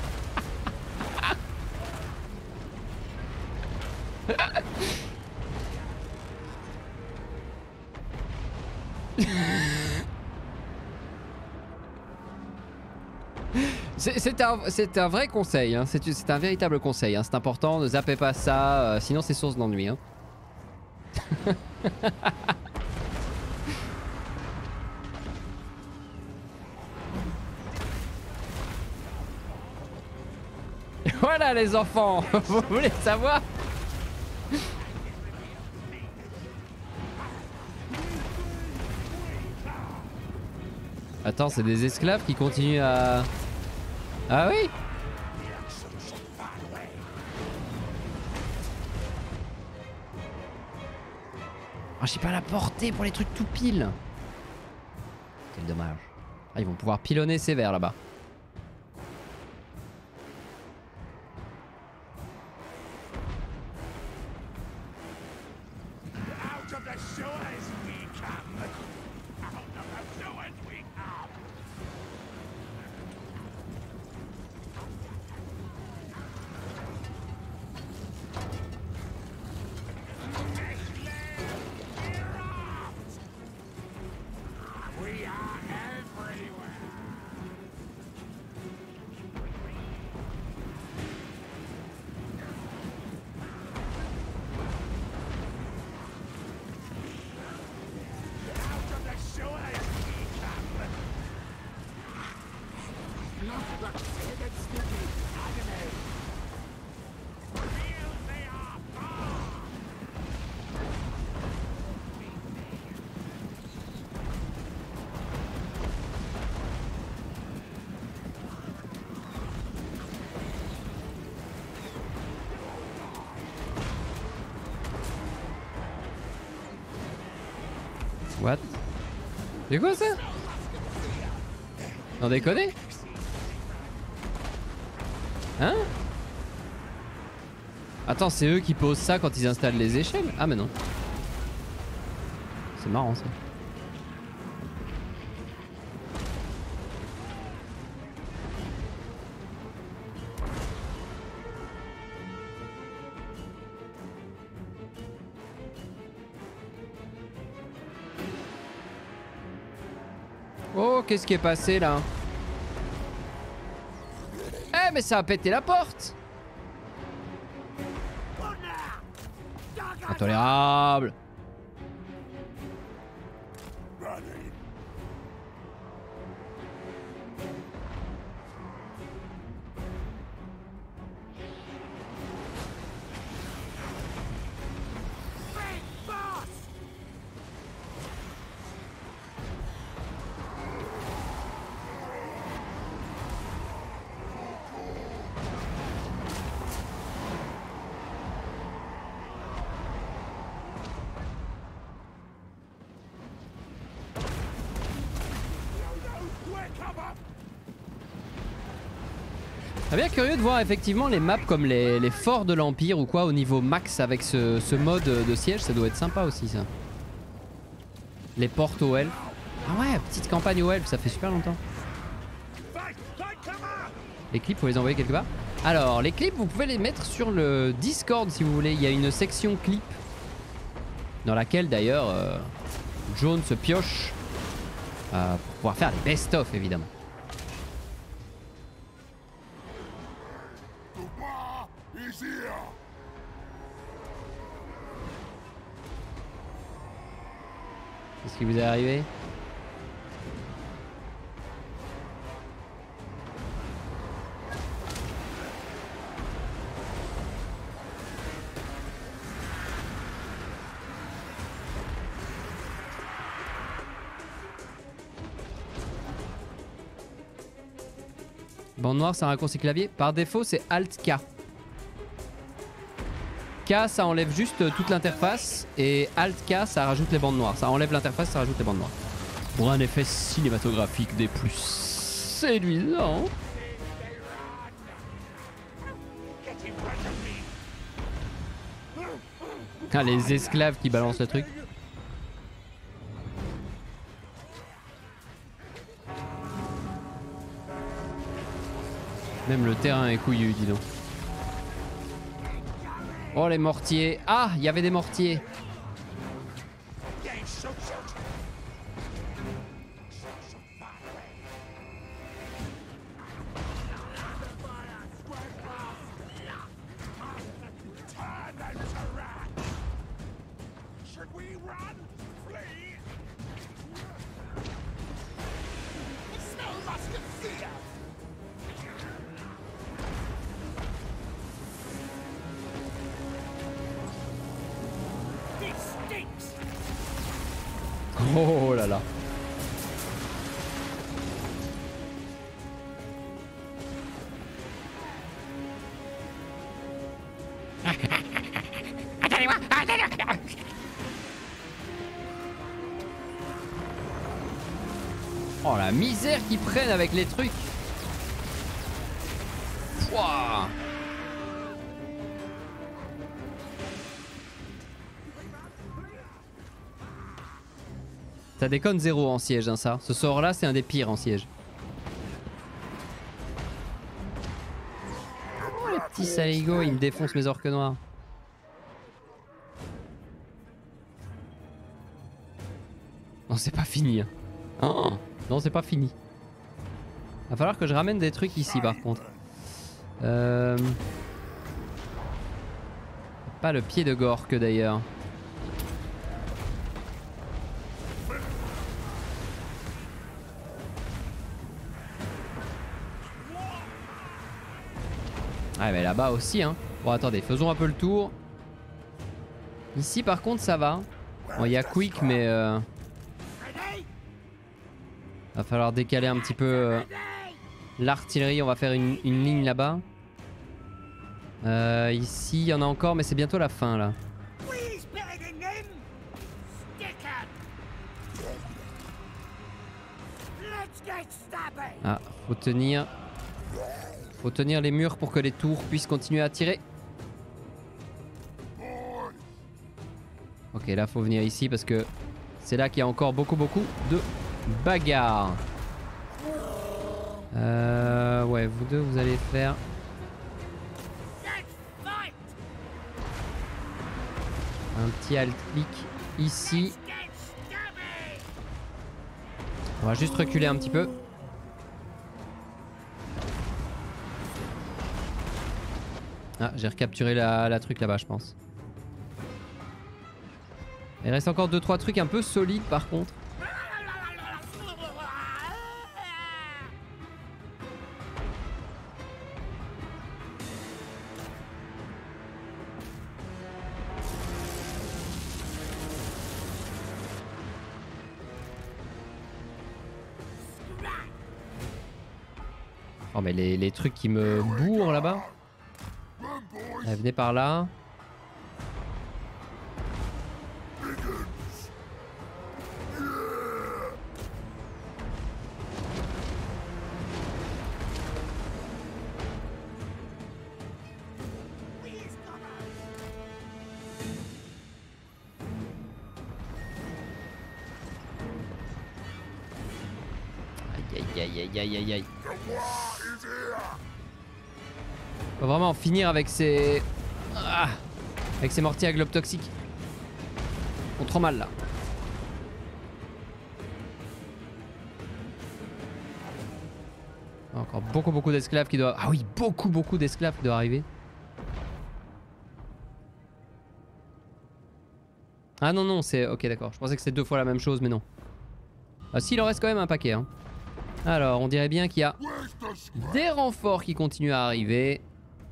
S1: C'est un, un vrai conseil, hein. C'est un véritable conseil. Hein. C'est important, ne zappez pas ça, euh, sinon c'est source d'ennui. Hein. Voilà les enfants, vous voulez savoir? Attends, c'est des esclaves qui continuent à... Ah oui? Ah, j'ai pas la portée pour les trucs tout pile. Quel dommage. Ah, ils vont pouvoir pilonner sévère là-bas. What? C'est quoi ça? N'en déconnez? Hein? Attends, c'est eux qui posent ça quand ils installent les échelles? Ah mais non. C'est marrant ça. Oh, qu'est-ce qui est passé là? Eh mais ça a pété la porte! Intolérable! C'est bien curieux de voir effectivement les maps comme les, les forts de l'Empire ou quoi au niveau max avec ce, ce mode de siège, ça doit être sympa aussi ça. Les portes aux elfes. Ah ouais, petite campagne aux elfes, ça fait super longtemps. Les clips, faut les envoyer quelque part. Alors, les clips, vous pouvez les mettre sur le Discord si vous voulez. Il y a une section clip dans laquelle d'ailleurs euh, Jones se pioche euh, pour pouvoir faire les best-of évidemment. Qu'est-ce qui vous est arrivé? Bande noire, c'est un raccourci clavier. Par défaut, c'est Alt K. K, ça enlève juste toute l'interface. Et Alt K, ça rajoute les bandes noires. Ça enlève l'interface, ça rajoute les bandes noires. Pour un effet cinématographique des plus séduisants. Ah, les esclaves qui balancent le truc. Même le terrain est couillu, dis donc. Oh les mortiers. Ah, il y avait des mortiers. Oh là là.
S2: Attendez-moi, attendez-moi.
S1: Oh la misère qu'ils prennent avec les trucs. Wouah. Ça déconne zéro en siège, hein, ça. Ce sort là c'est un des pires en siège. Oh les petits saligots, ils me défoncent mes orques noirs. Non c'est pas fini hein. Oh, non c'est pas fini. Va falloir que je ramène des trucs ici par contre. Euh... Pas le pied de Gork d'ailleurs. Ah mais là-bas aussi hein. Bon attendez, faisons un peu le tour. Ici par contre ça va. Bon il y a Quick mais... Euh... Va falloir décaler un petit peu euh, l'artillerie. On va faire une, une ligne là-bas. Euh, ici, il y en a encore, mais c'est bientôt la fin là. Ah, faut tenir. Faut tenir les murs pour que les tours puissent continuer à tirer. Ok, là, faut venir ici parce que c'est là qu'il y a encore beaucoup, beaucoup de bagarre. Euh, ouais, vous deux, vous allez faire... un petit alt-clic ici. On va juste reculer un petit peu. Ah, j'ai recapturé la, la truc là-bas, je pense. Il reste encore deux trois trucs un peu solides par contre. Oh mais les, les trucs qui me bourrent là-bas. Allez, venez par là. Aïe aïe aïe aïe aïe aïe. Faut vraiment en finir avec ces... Ah, avec ces mortiers à globe toxiques. Ils font trop mal là. Encore beaucoup beaucoup d'esclaves qui doivent... Ah oui, beaucoup beaucoup d'esclaves qui doivent arriver. Ah non non, c'est... Ok d'accord, je pensais que c'était deux fois la même chose mais non. Ah si, il en reste quand même un paquet hein. Alors, on dirait bien qu'il y a des renforts qui continuent à arriver.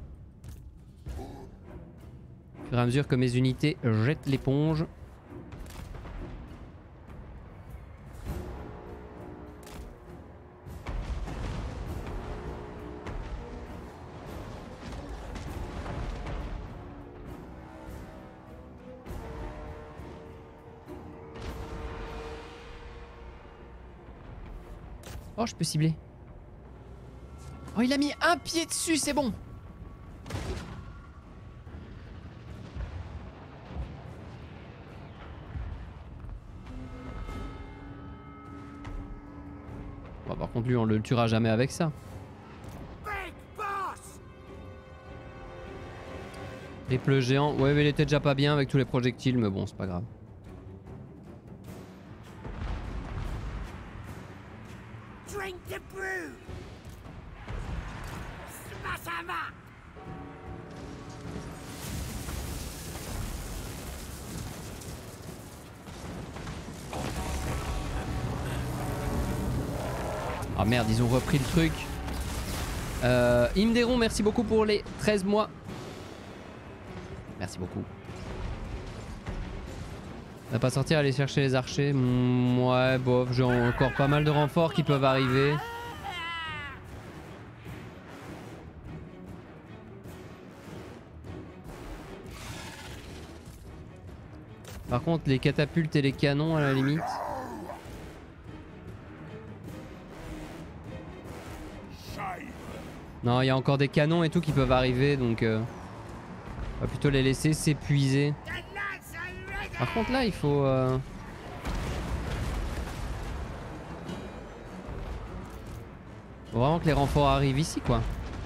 S1: Au fur et à mesure que mes unités jettent l'éponge. Oh, je peux cibler. Oh, il a mis un pied dessus, c'est bon. Bon, par contre, lui, on le tuera jamais avec ça. Triple géant. Ouais, mais il était déjà pas bien avec tous les projectiles, mais bon, c'est pas grave. Ah merde, ils ont repris le truc. Euh, Imderon, merci beaucoup pour les treize mois. Merci beaucoup. On va pas sortir, aller chercher les archers. Mmh, ouais, bof, j'ai encore pas mal de renforts qui peuvent arriver. Par contre, les catapultes et les canons à la limite. Non, il y a encore des canons et tout qui peuvent arriver, donc euh, on va plutôt les laisser s'épuiser. Par contre là, il faut... Euh... faut vraiment que les renforts arrivent ici, quoi.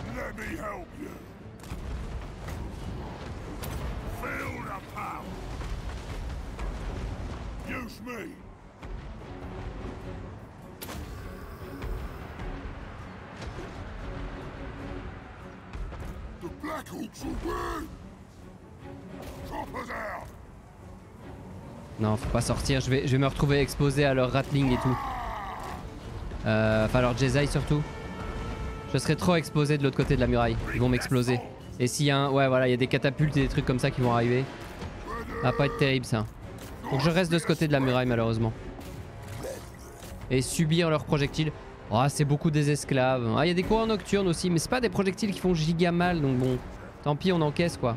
S1: Non, faut pas sortir, je vais, je vais me retrouver exposé à leur Ratling et tout. Euh, enfin, leur Jesai surtout. Je serai trop exposé de l'autre côté de la muraille. Ils vont m'exploser. Et s'il y a un... Ouais, voilà, il y a des catapultes et des trucs comme ça qui vont arriver. Ça va pas être terrible, ça. Donc je reste de ce côté de la muraille, malheureusement. Et subir leurs projectiles. Oh, c'est beaucoup des esclaves. Ah, il y a des courants nocturnes aussi, mais c'est pas des projectiles qui font giga mal, donc bon. Tant pis, on encaisse, quoi.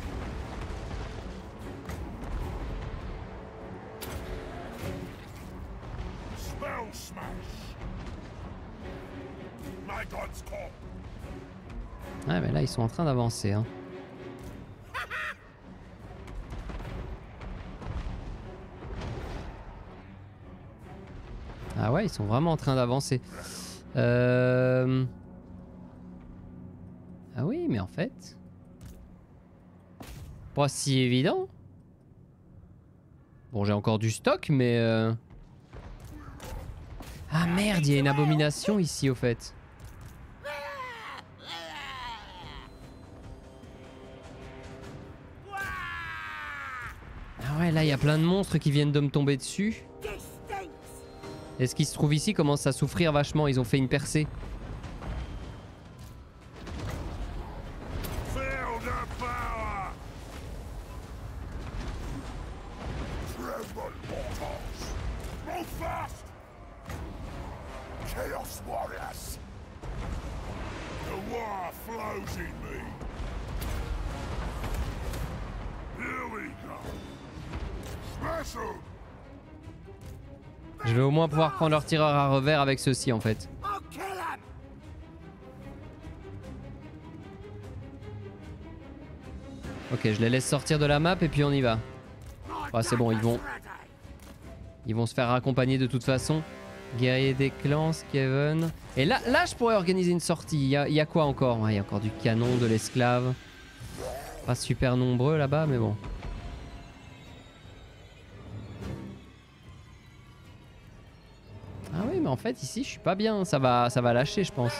S1: Ouais, mais là ils sont en train d'avancer, hein. Ah ouais, ils sont vraiment en train d'avancer. Euh... Ah oui, mais en fait... pas si évident. Bon, j'ai encore du stock, mais... Euh... Ah merde, il y a une abomination ici, au fait. Ah ouais, là, il y a plein de monstres qui viennent de me tomber dessus. Et ce qui se trouve ici commence à souffrir vachement. Ils ont fait une percée. Je vais au moins pouvoir prendre leur tireur à revers avec ceux-ci en fait. Ok, je les laisse sortir de la map et puis on y va. Ah, c'est bon, ils vont... Ils vont se faire accompagner de toute façon. Guerrier des clans, Skaven. Et là, là je pourrais organiser une sortie. Il y a, il y a quoi encore? Ouais, il y a encore du canon, de l'esclave. Pas super nombreux là-bas, mais bon. Ah oui, mais en fait ici je suis pas bien, ça va, ça va lâcher je pense.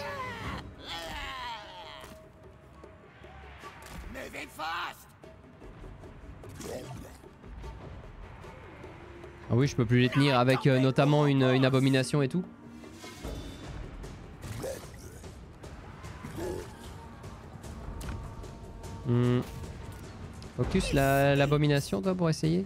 S1: Ah oui, je peux plus les tenir avec euh, notamment une, une abomination et tout. Hmm. Focus l'abomination toi pour essayer.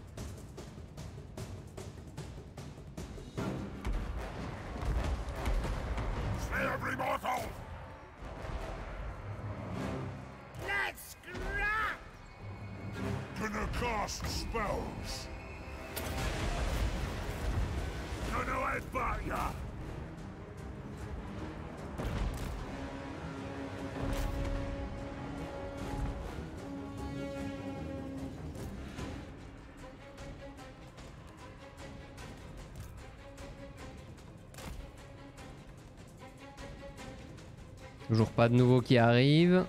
S1: Toujours pas de nouveaux qui arrivent.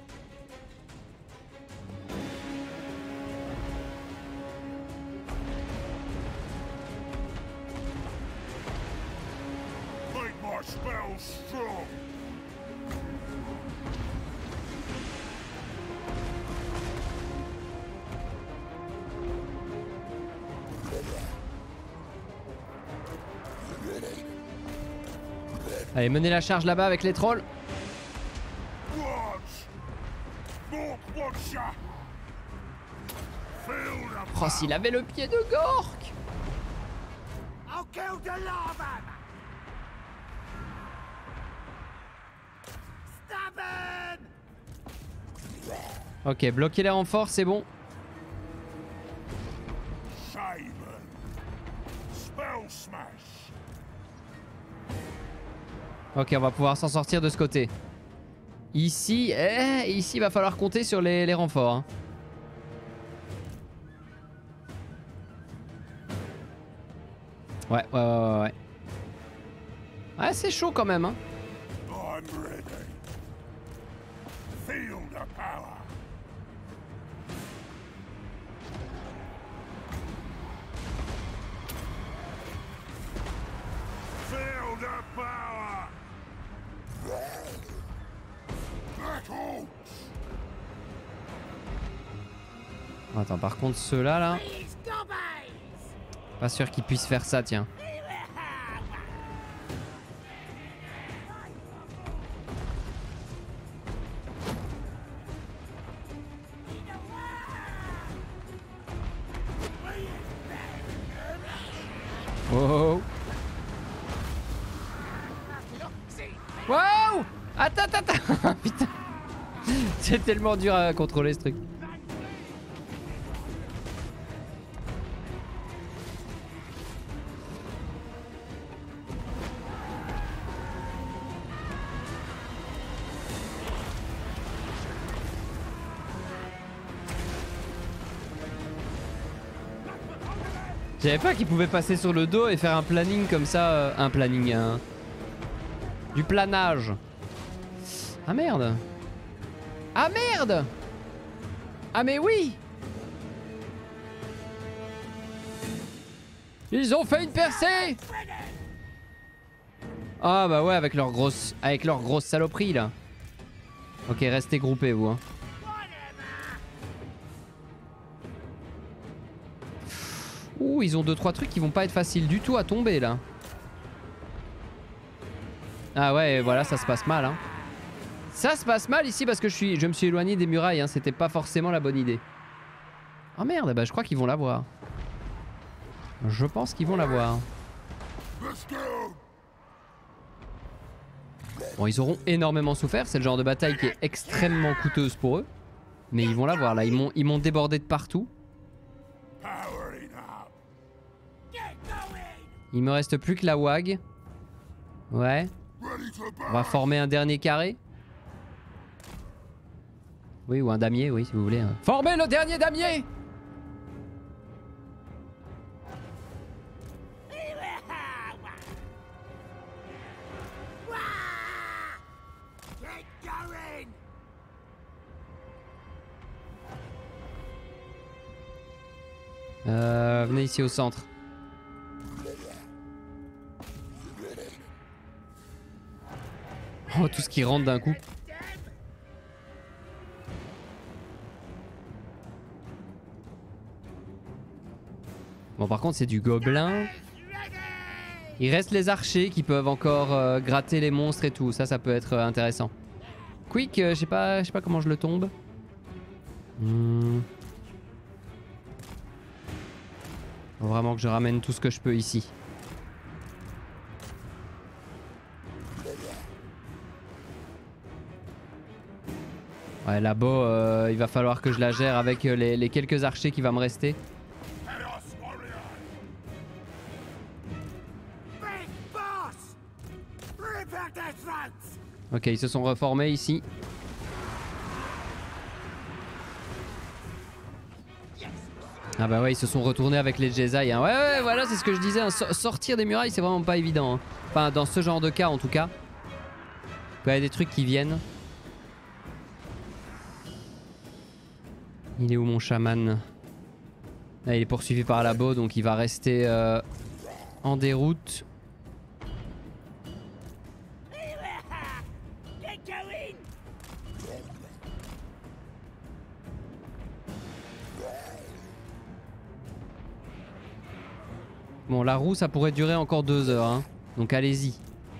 S1: Allez, menez la charge là-bas avec les trolls. Oh, s'il avait le pied de Gork. Ok, bloquer les renforts, c'est bon. Ok, on va pouvoir s'en sortir de ce côté. Ici, eh, ici, il va falloir compter sur les, les renforts. Hein. Ouais, ouais, ouais, ouais, ouais. Ouais, c'est chaud quand même, hein. Attends, par contre, ceux-là, là... Pas sûr qu'ils puissent faire ça, tiens. Oh. Wow! Attends, attends, attends. Putain. C'est tellement dur à contrôler ce truc. Je savais pas qu'il pouvait passer sur le dos et faire un planning comme ça. Euh, un planning, un... Du planage. Ah merde. Ah merde. Ah mais oui. Ils ont fait une percée. Ah bah ouais, avec leur grosse, avec leur grosse saloperie là. Ok, restez groupés vous. Hein. Ouh, ils ont deux trois trucs qui vont pas être faciles du tout à tomber là. Ah ouais, voilà, ça se passe mal. Hein. Ça se passe mal ici parce que je, suis, je me suis éloigné des murailles. Hein. C'était pas forcément la bonne idée. Oh merde, bah je crois qu'ils vont l'avoir. Je pense qu'ils vont l'avoir. Bon, ils auront énormément souffert. C'est le genre de bataille qui est extrêmement coûteuse pour eux. Mais ils vont l'avoir là. Ils m'ont ils m'ont débordé de partout. Il me reste plus que la W A G. Ouais. On va former un dernier carré. Oui, ou un damier, oui, si vous voulez. Hein. Former le dernier damier! Euh, venez ici au centre. Oh, tout ce qui rentre d'un coup. Bon, par contre, c'est du gobelin. Il reste les archers qui peuvent encore euh, gratter les monstres et tout. Ça, ça peut être euh, intéressant. Quick, euh, je sais pas, je sais pas comment je le tombe. Hmm. Faut vraiment que je ramène tout ce que je peux ici. Ouais, là-bas, euh, il va falloir que je la gère avec les, les quelques archers qui va me rester. Ok, ils se sont reformés ici. Ah bah ouais, ils se sont retournés avec les Jedi. Hein. Ouais, ouais, voilà, c'est ce que je disais. Hein. So- sortir des murailles, c'est vraiment pas évident. Hein. Enfin, dans ce genre de cas, en tout cas. Il y a des trucs qui viennent. Il est où mon chaman? Là, il est poursuivi par Labo, donc il va rester euh, en déroute. Bon, la roue, ça pourrait durer encore deux heures. Hein. Donc allez-y.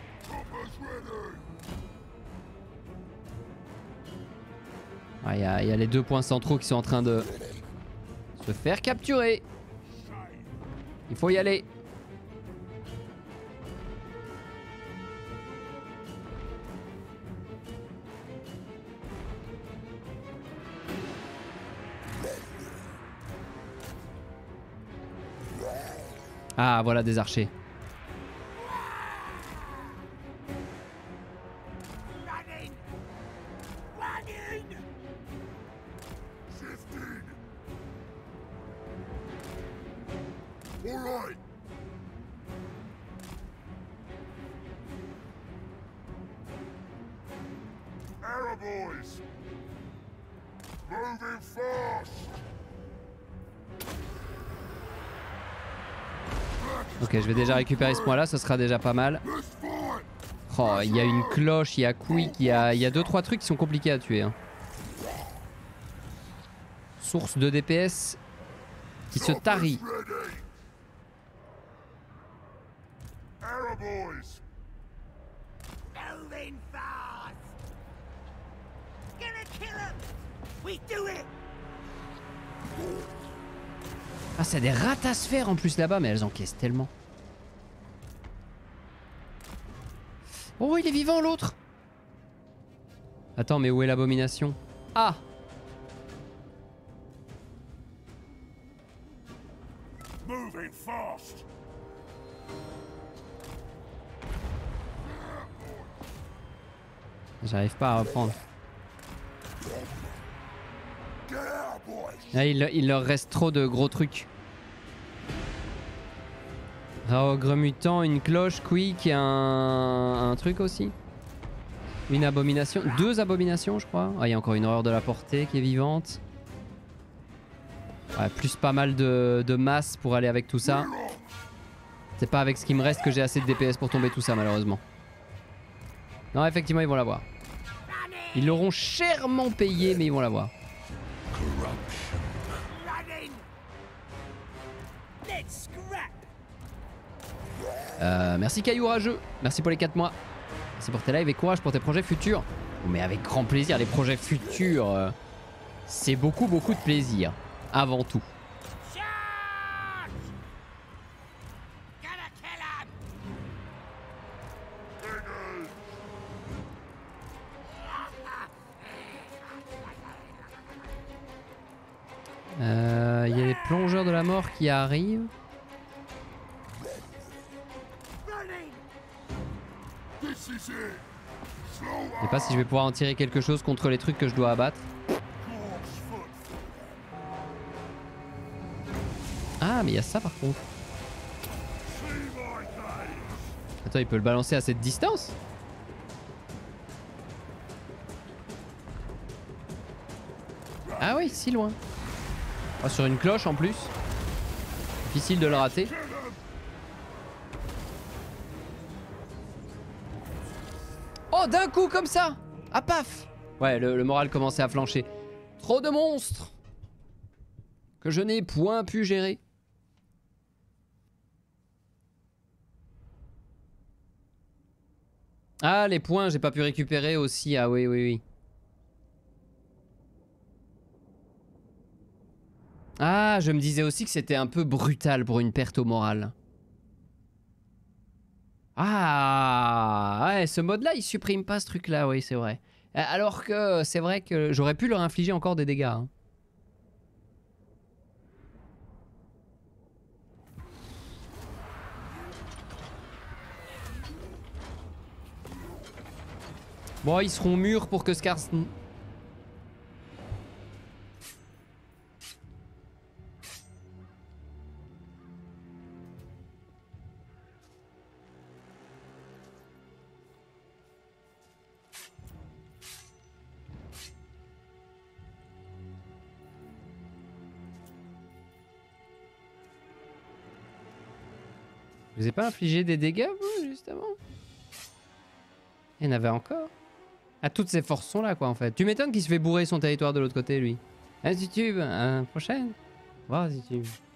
S1: Il ah, y, y a les deux points centraux qui sont en train de se faire capturer. Il faut y aller. Ah, voilà des archers. Ok, je vais déjà récupérer ce point-là, ce sera déjà pas mal. Oh, il y a une cloche, il y a Quick, il y a, il y a deux trois trucs qui sont compliqués à tuer. Hein. Source de D P S qui se tarit. Ah, c'est des ratasphères en plus là-bas, mais elles encaissent tellement. Oh, il est vivant l'autre. Attends, mais où est l'abomination? Ah! J'arrive pas à reprendre. Ah, il, il leur reste trop de gros trucs. Raogre mutant, une cloche, Quick et un, un truc aussi. Une abomination. Deux abominations, je crois. Ah, il y a encore une horreur de la portée qui est vivante. Ouais, plus pas mal de, de masse pour aller avec tout ça. C'est pas avec ce qui me reste que j'ai assez de D P S pour tomber tout ça, malheureusement. Non, effectivement, ils vont l'avoir. Ils l'auront chèrement payé, mais ils vont l'avoir. Euh, merci Caillou Rageux, merci pour les quatre mois. Merci pour tes lives et courage pour tes projets futurs. Oh, mais avec grand plaisir, les projets futurs, euh, c'est beaucoup beaucoup de plaisir, avant tout. Il euh, y a les plongeurs de la mort qui arrivent. Je sais pas si je vais pouvoir en tirer quelque chose contre les trucs que je dois abattre. Ah, mais il y a ça par contre. Attends, il peut le balancer à cette distance? Ah oui, si loin. Oh, sur une cloche en plus. Difficile de le rater. Oh, d'un coup comme ça. Ah, paf. Ouais, le, le moral commençait à flancher. Trop de monstres que je n'ai point pu gérer. Ah, les points, j'ai pas pu récupérer aussi. Ah oui, oui, oui. Ah, je me disais aussi que c'était un peu brutal pour une perte au moral. Ah, ouais, ce mode-là, il supprime pas ce truc-là, oui, c'est vrai. Alors que c'est vrai que j'aurais pu leur infliger encore des dégâts. Hein. Bon, ils seront mûrs pour que Scars... Je vous ai pas infligé des dégâts, vous, justement? Il y en avait encore. Ah, toutes ces forces sont là, quoi, en fait. Tu m'étonnes qu'il se fait bourrer son territoire de l'autre côté, lui. Ah, YouTube, à la prochaine. Vas-y, YouTube.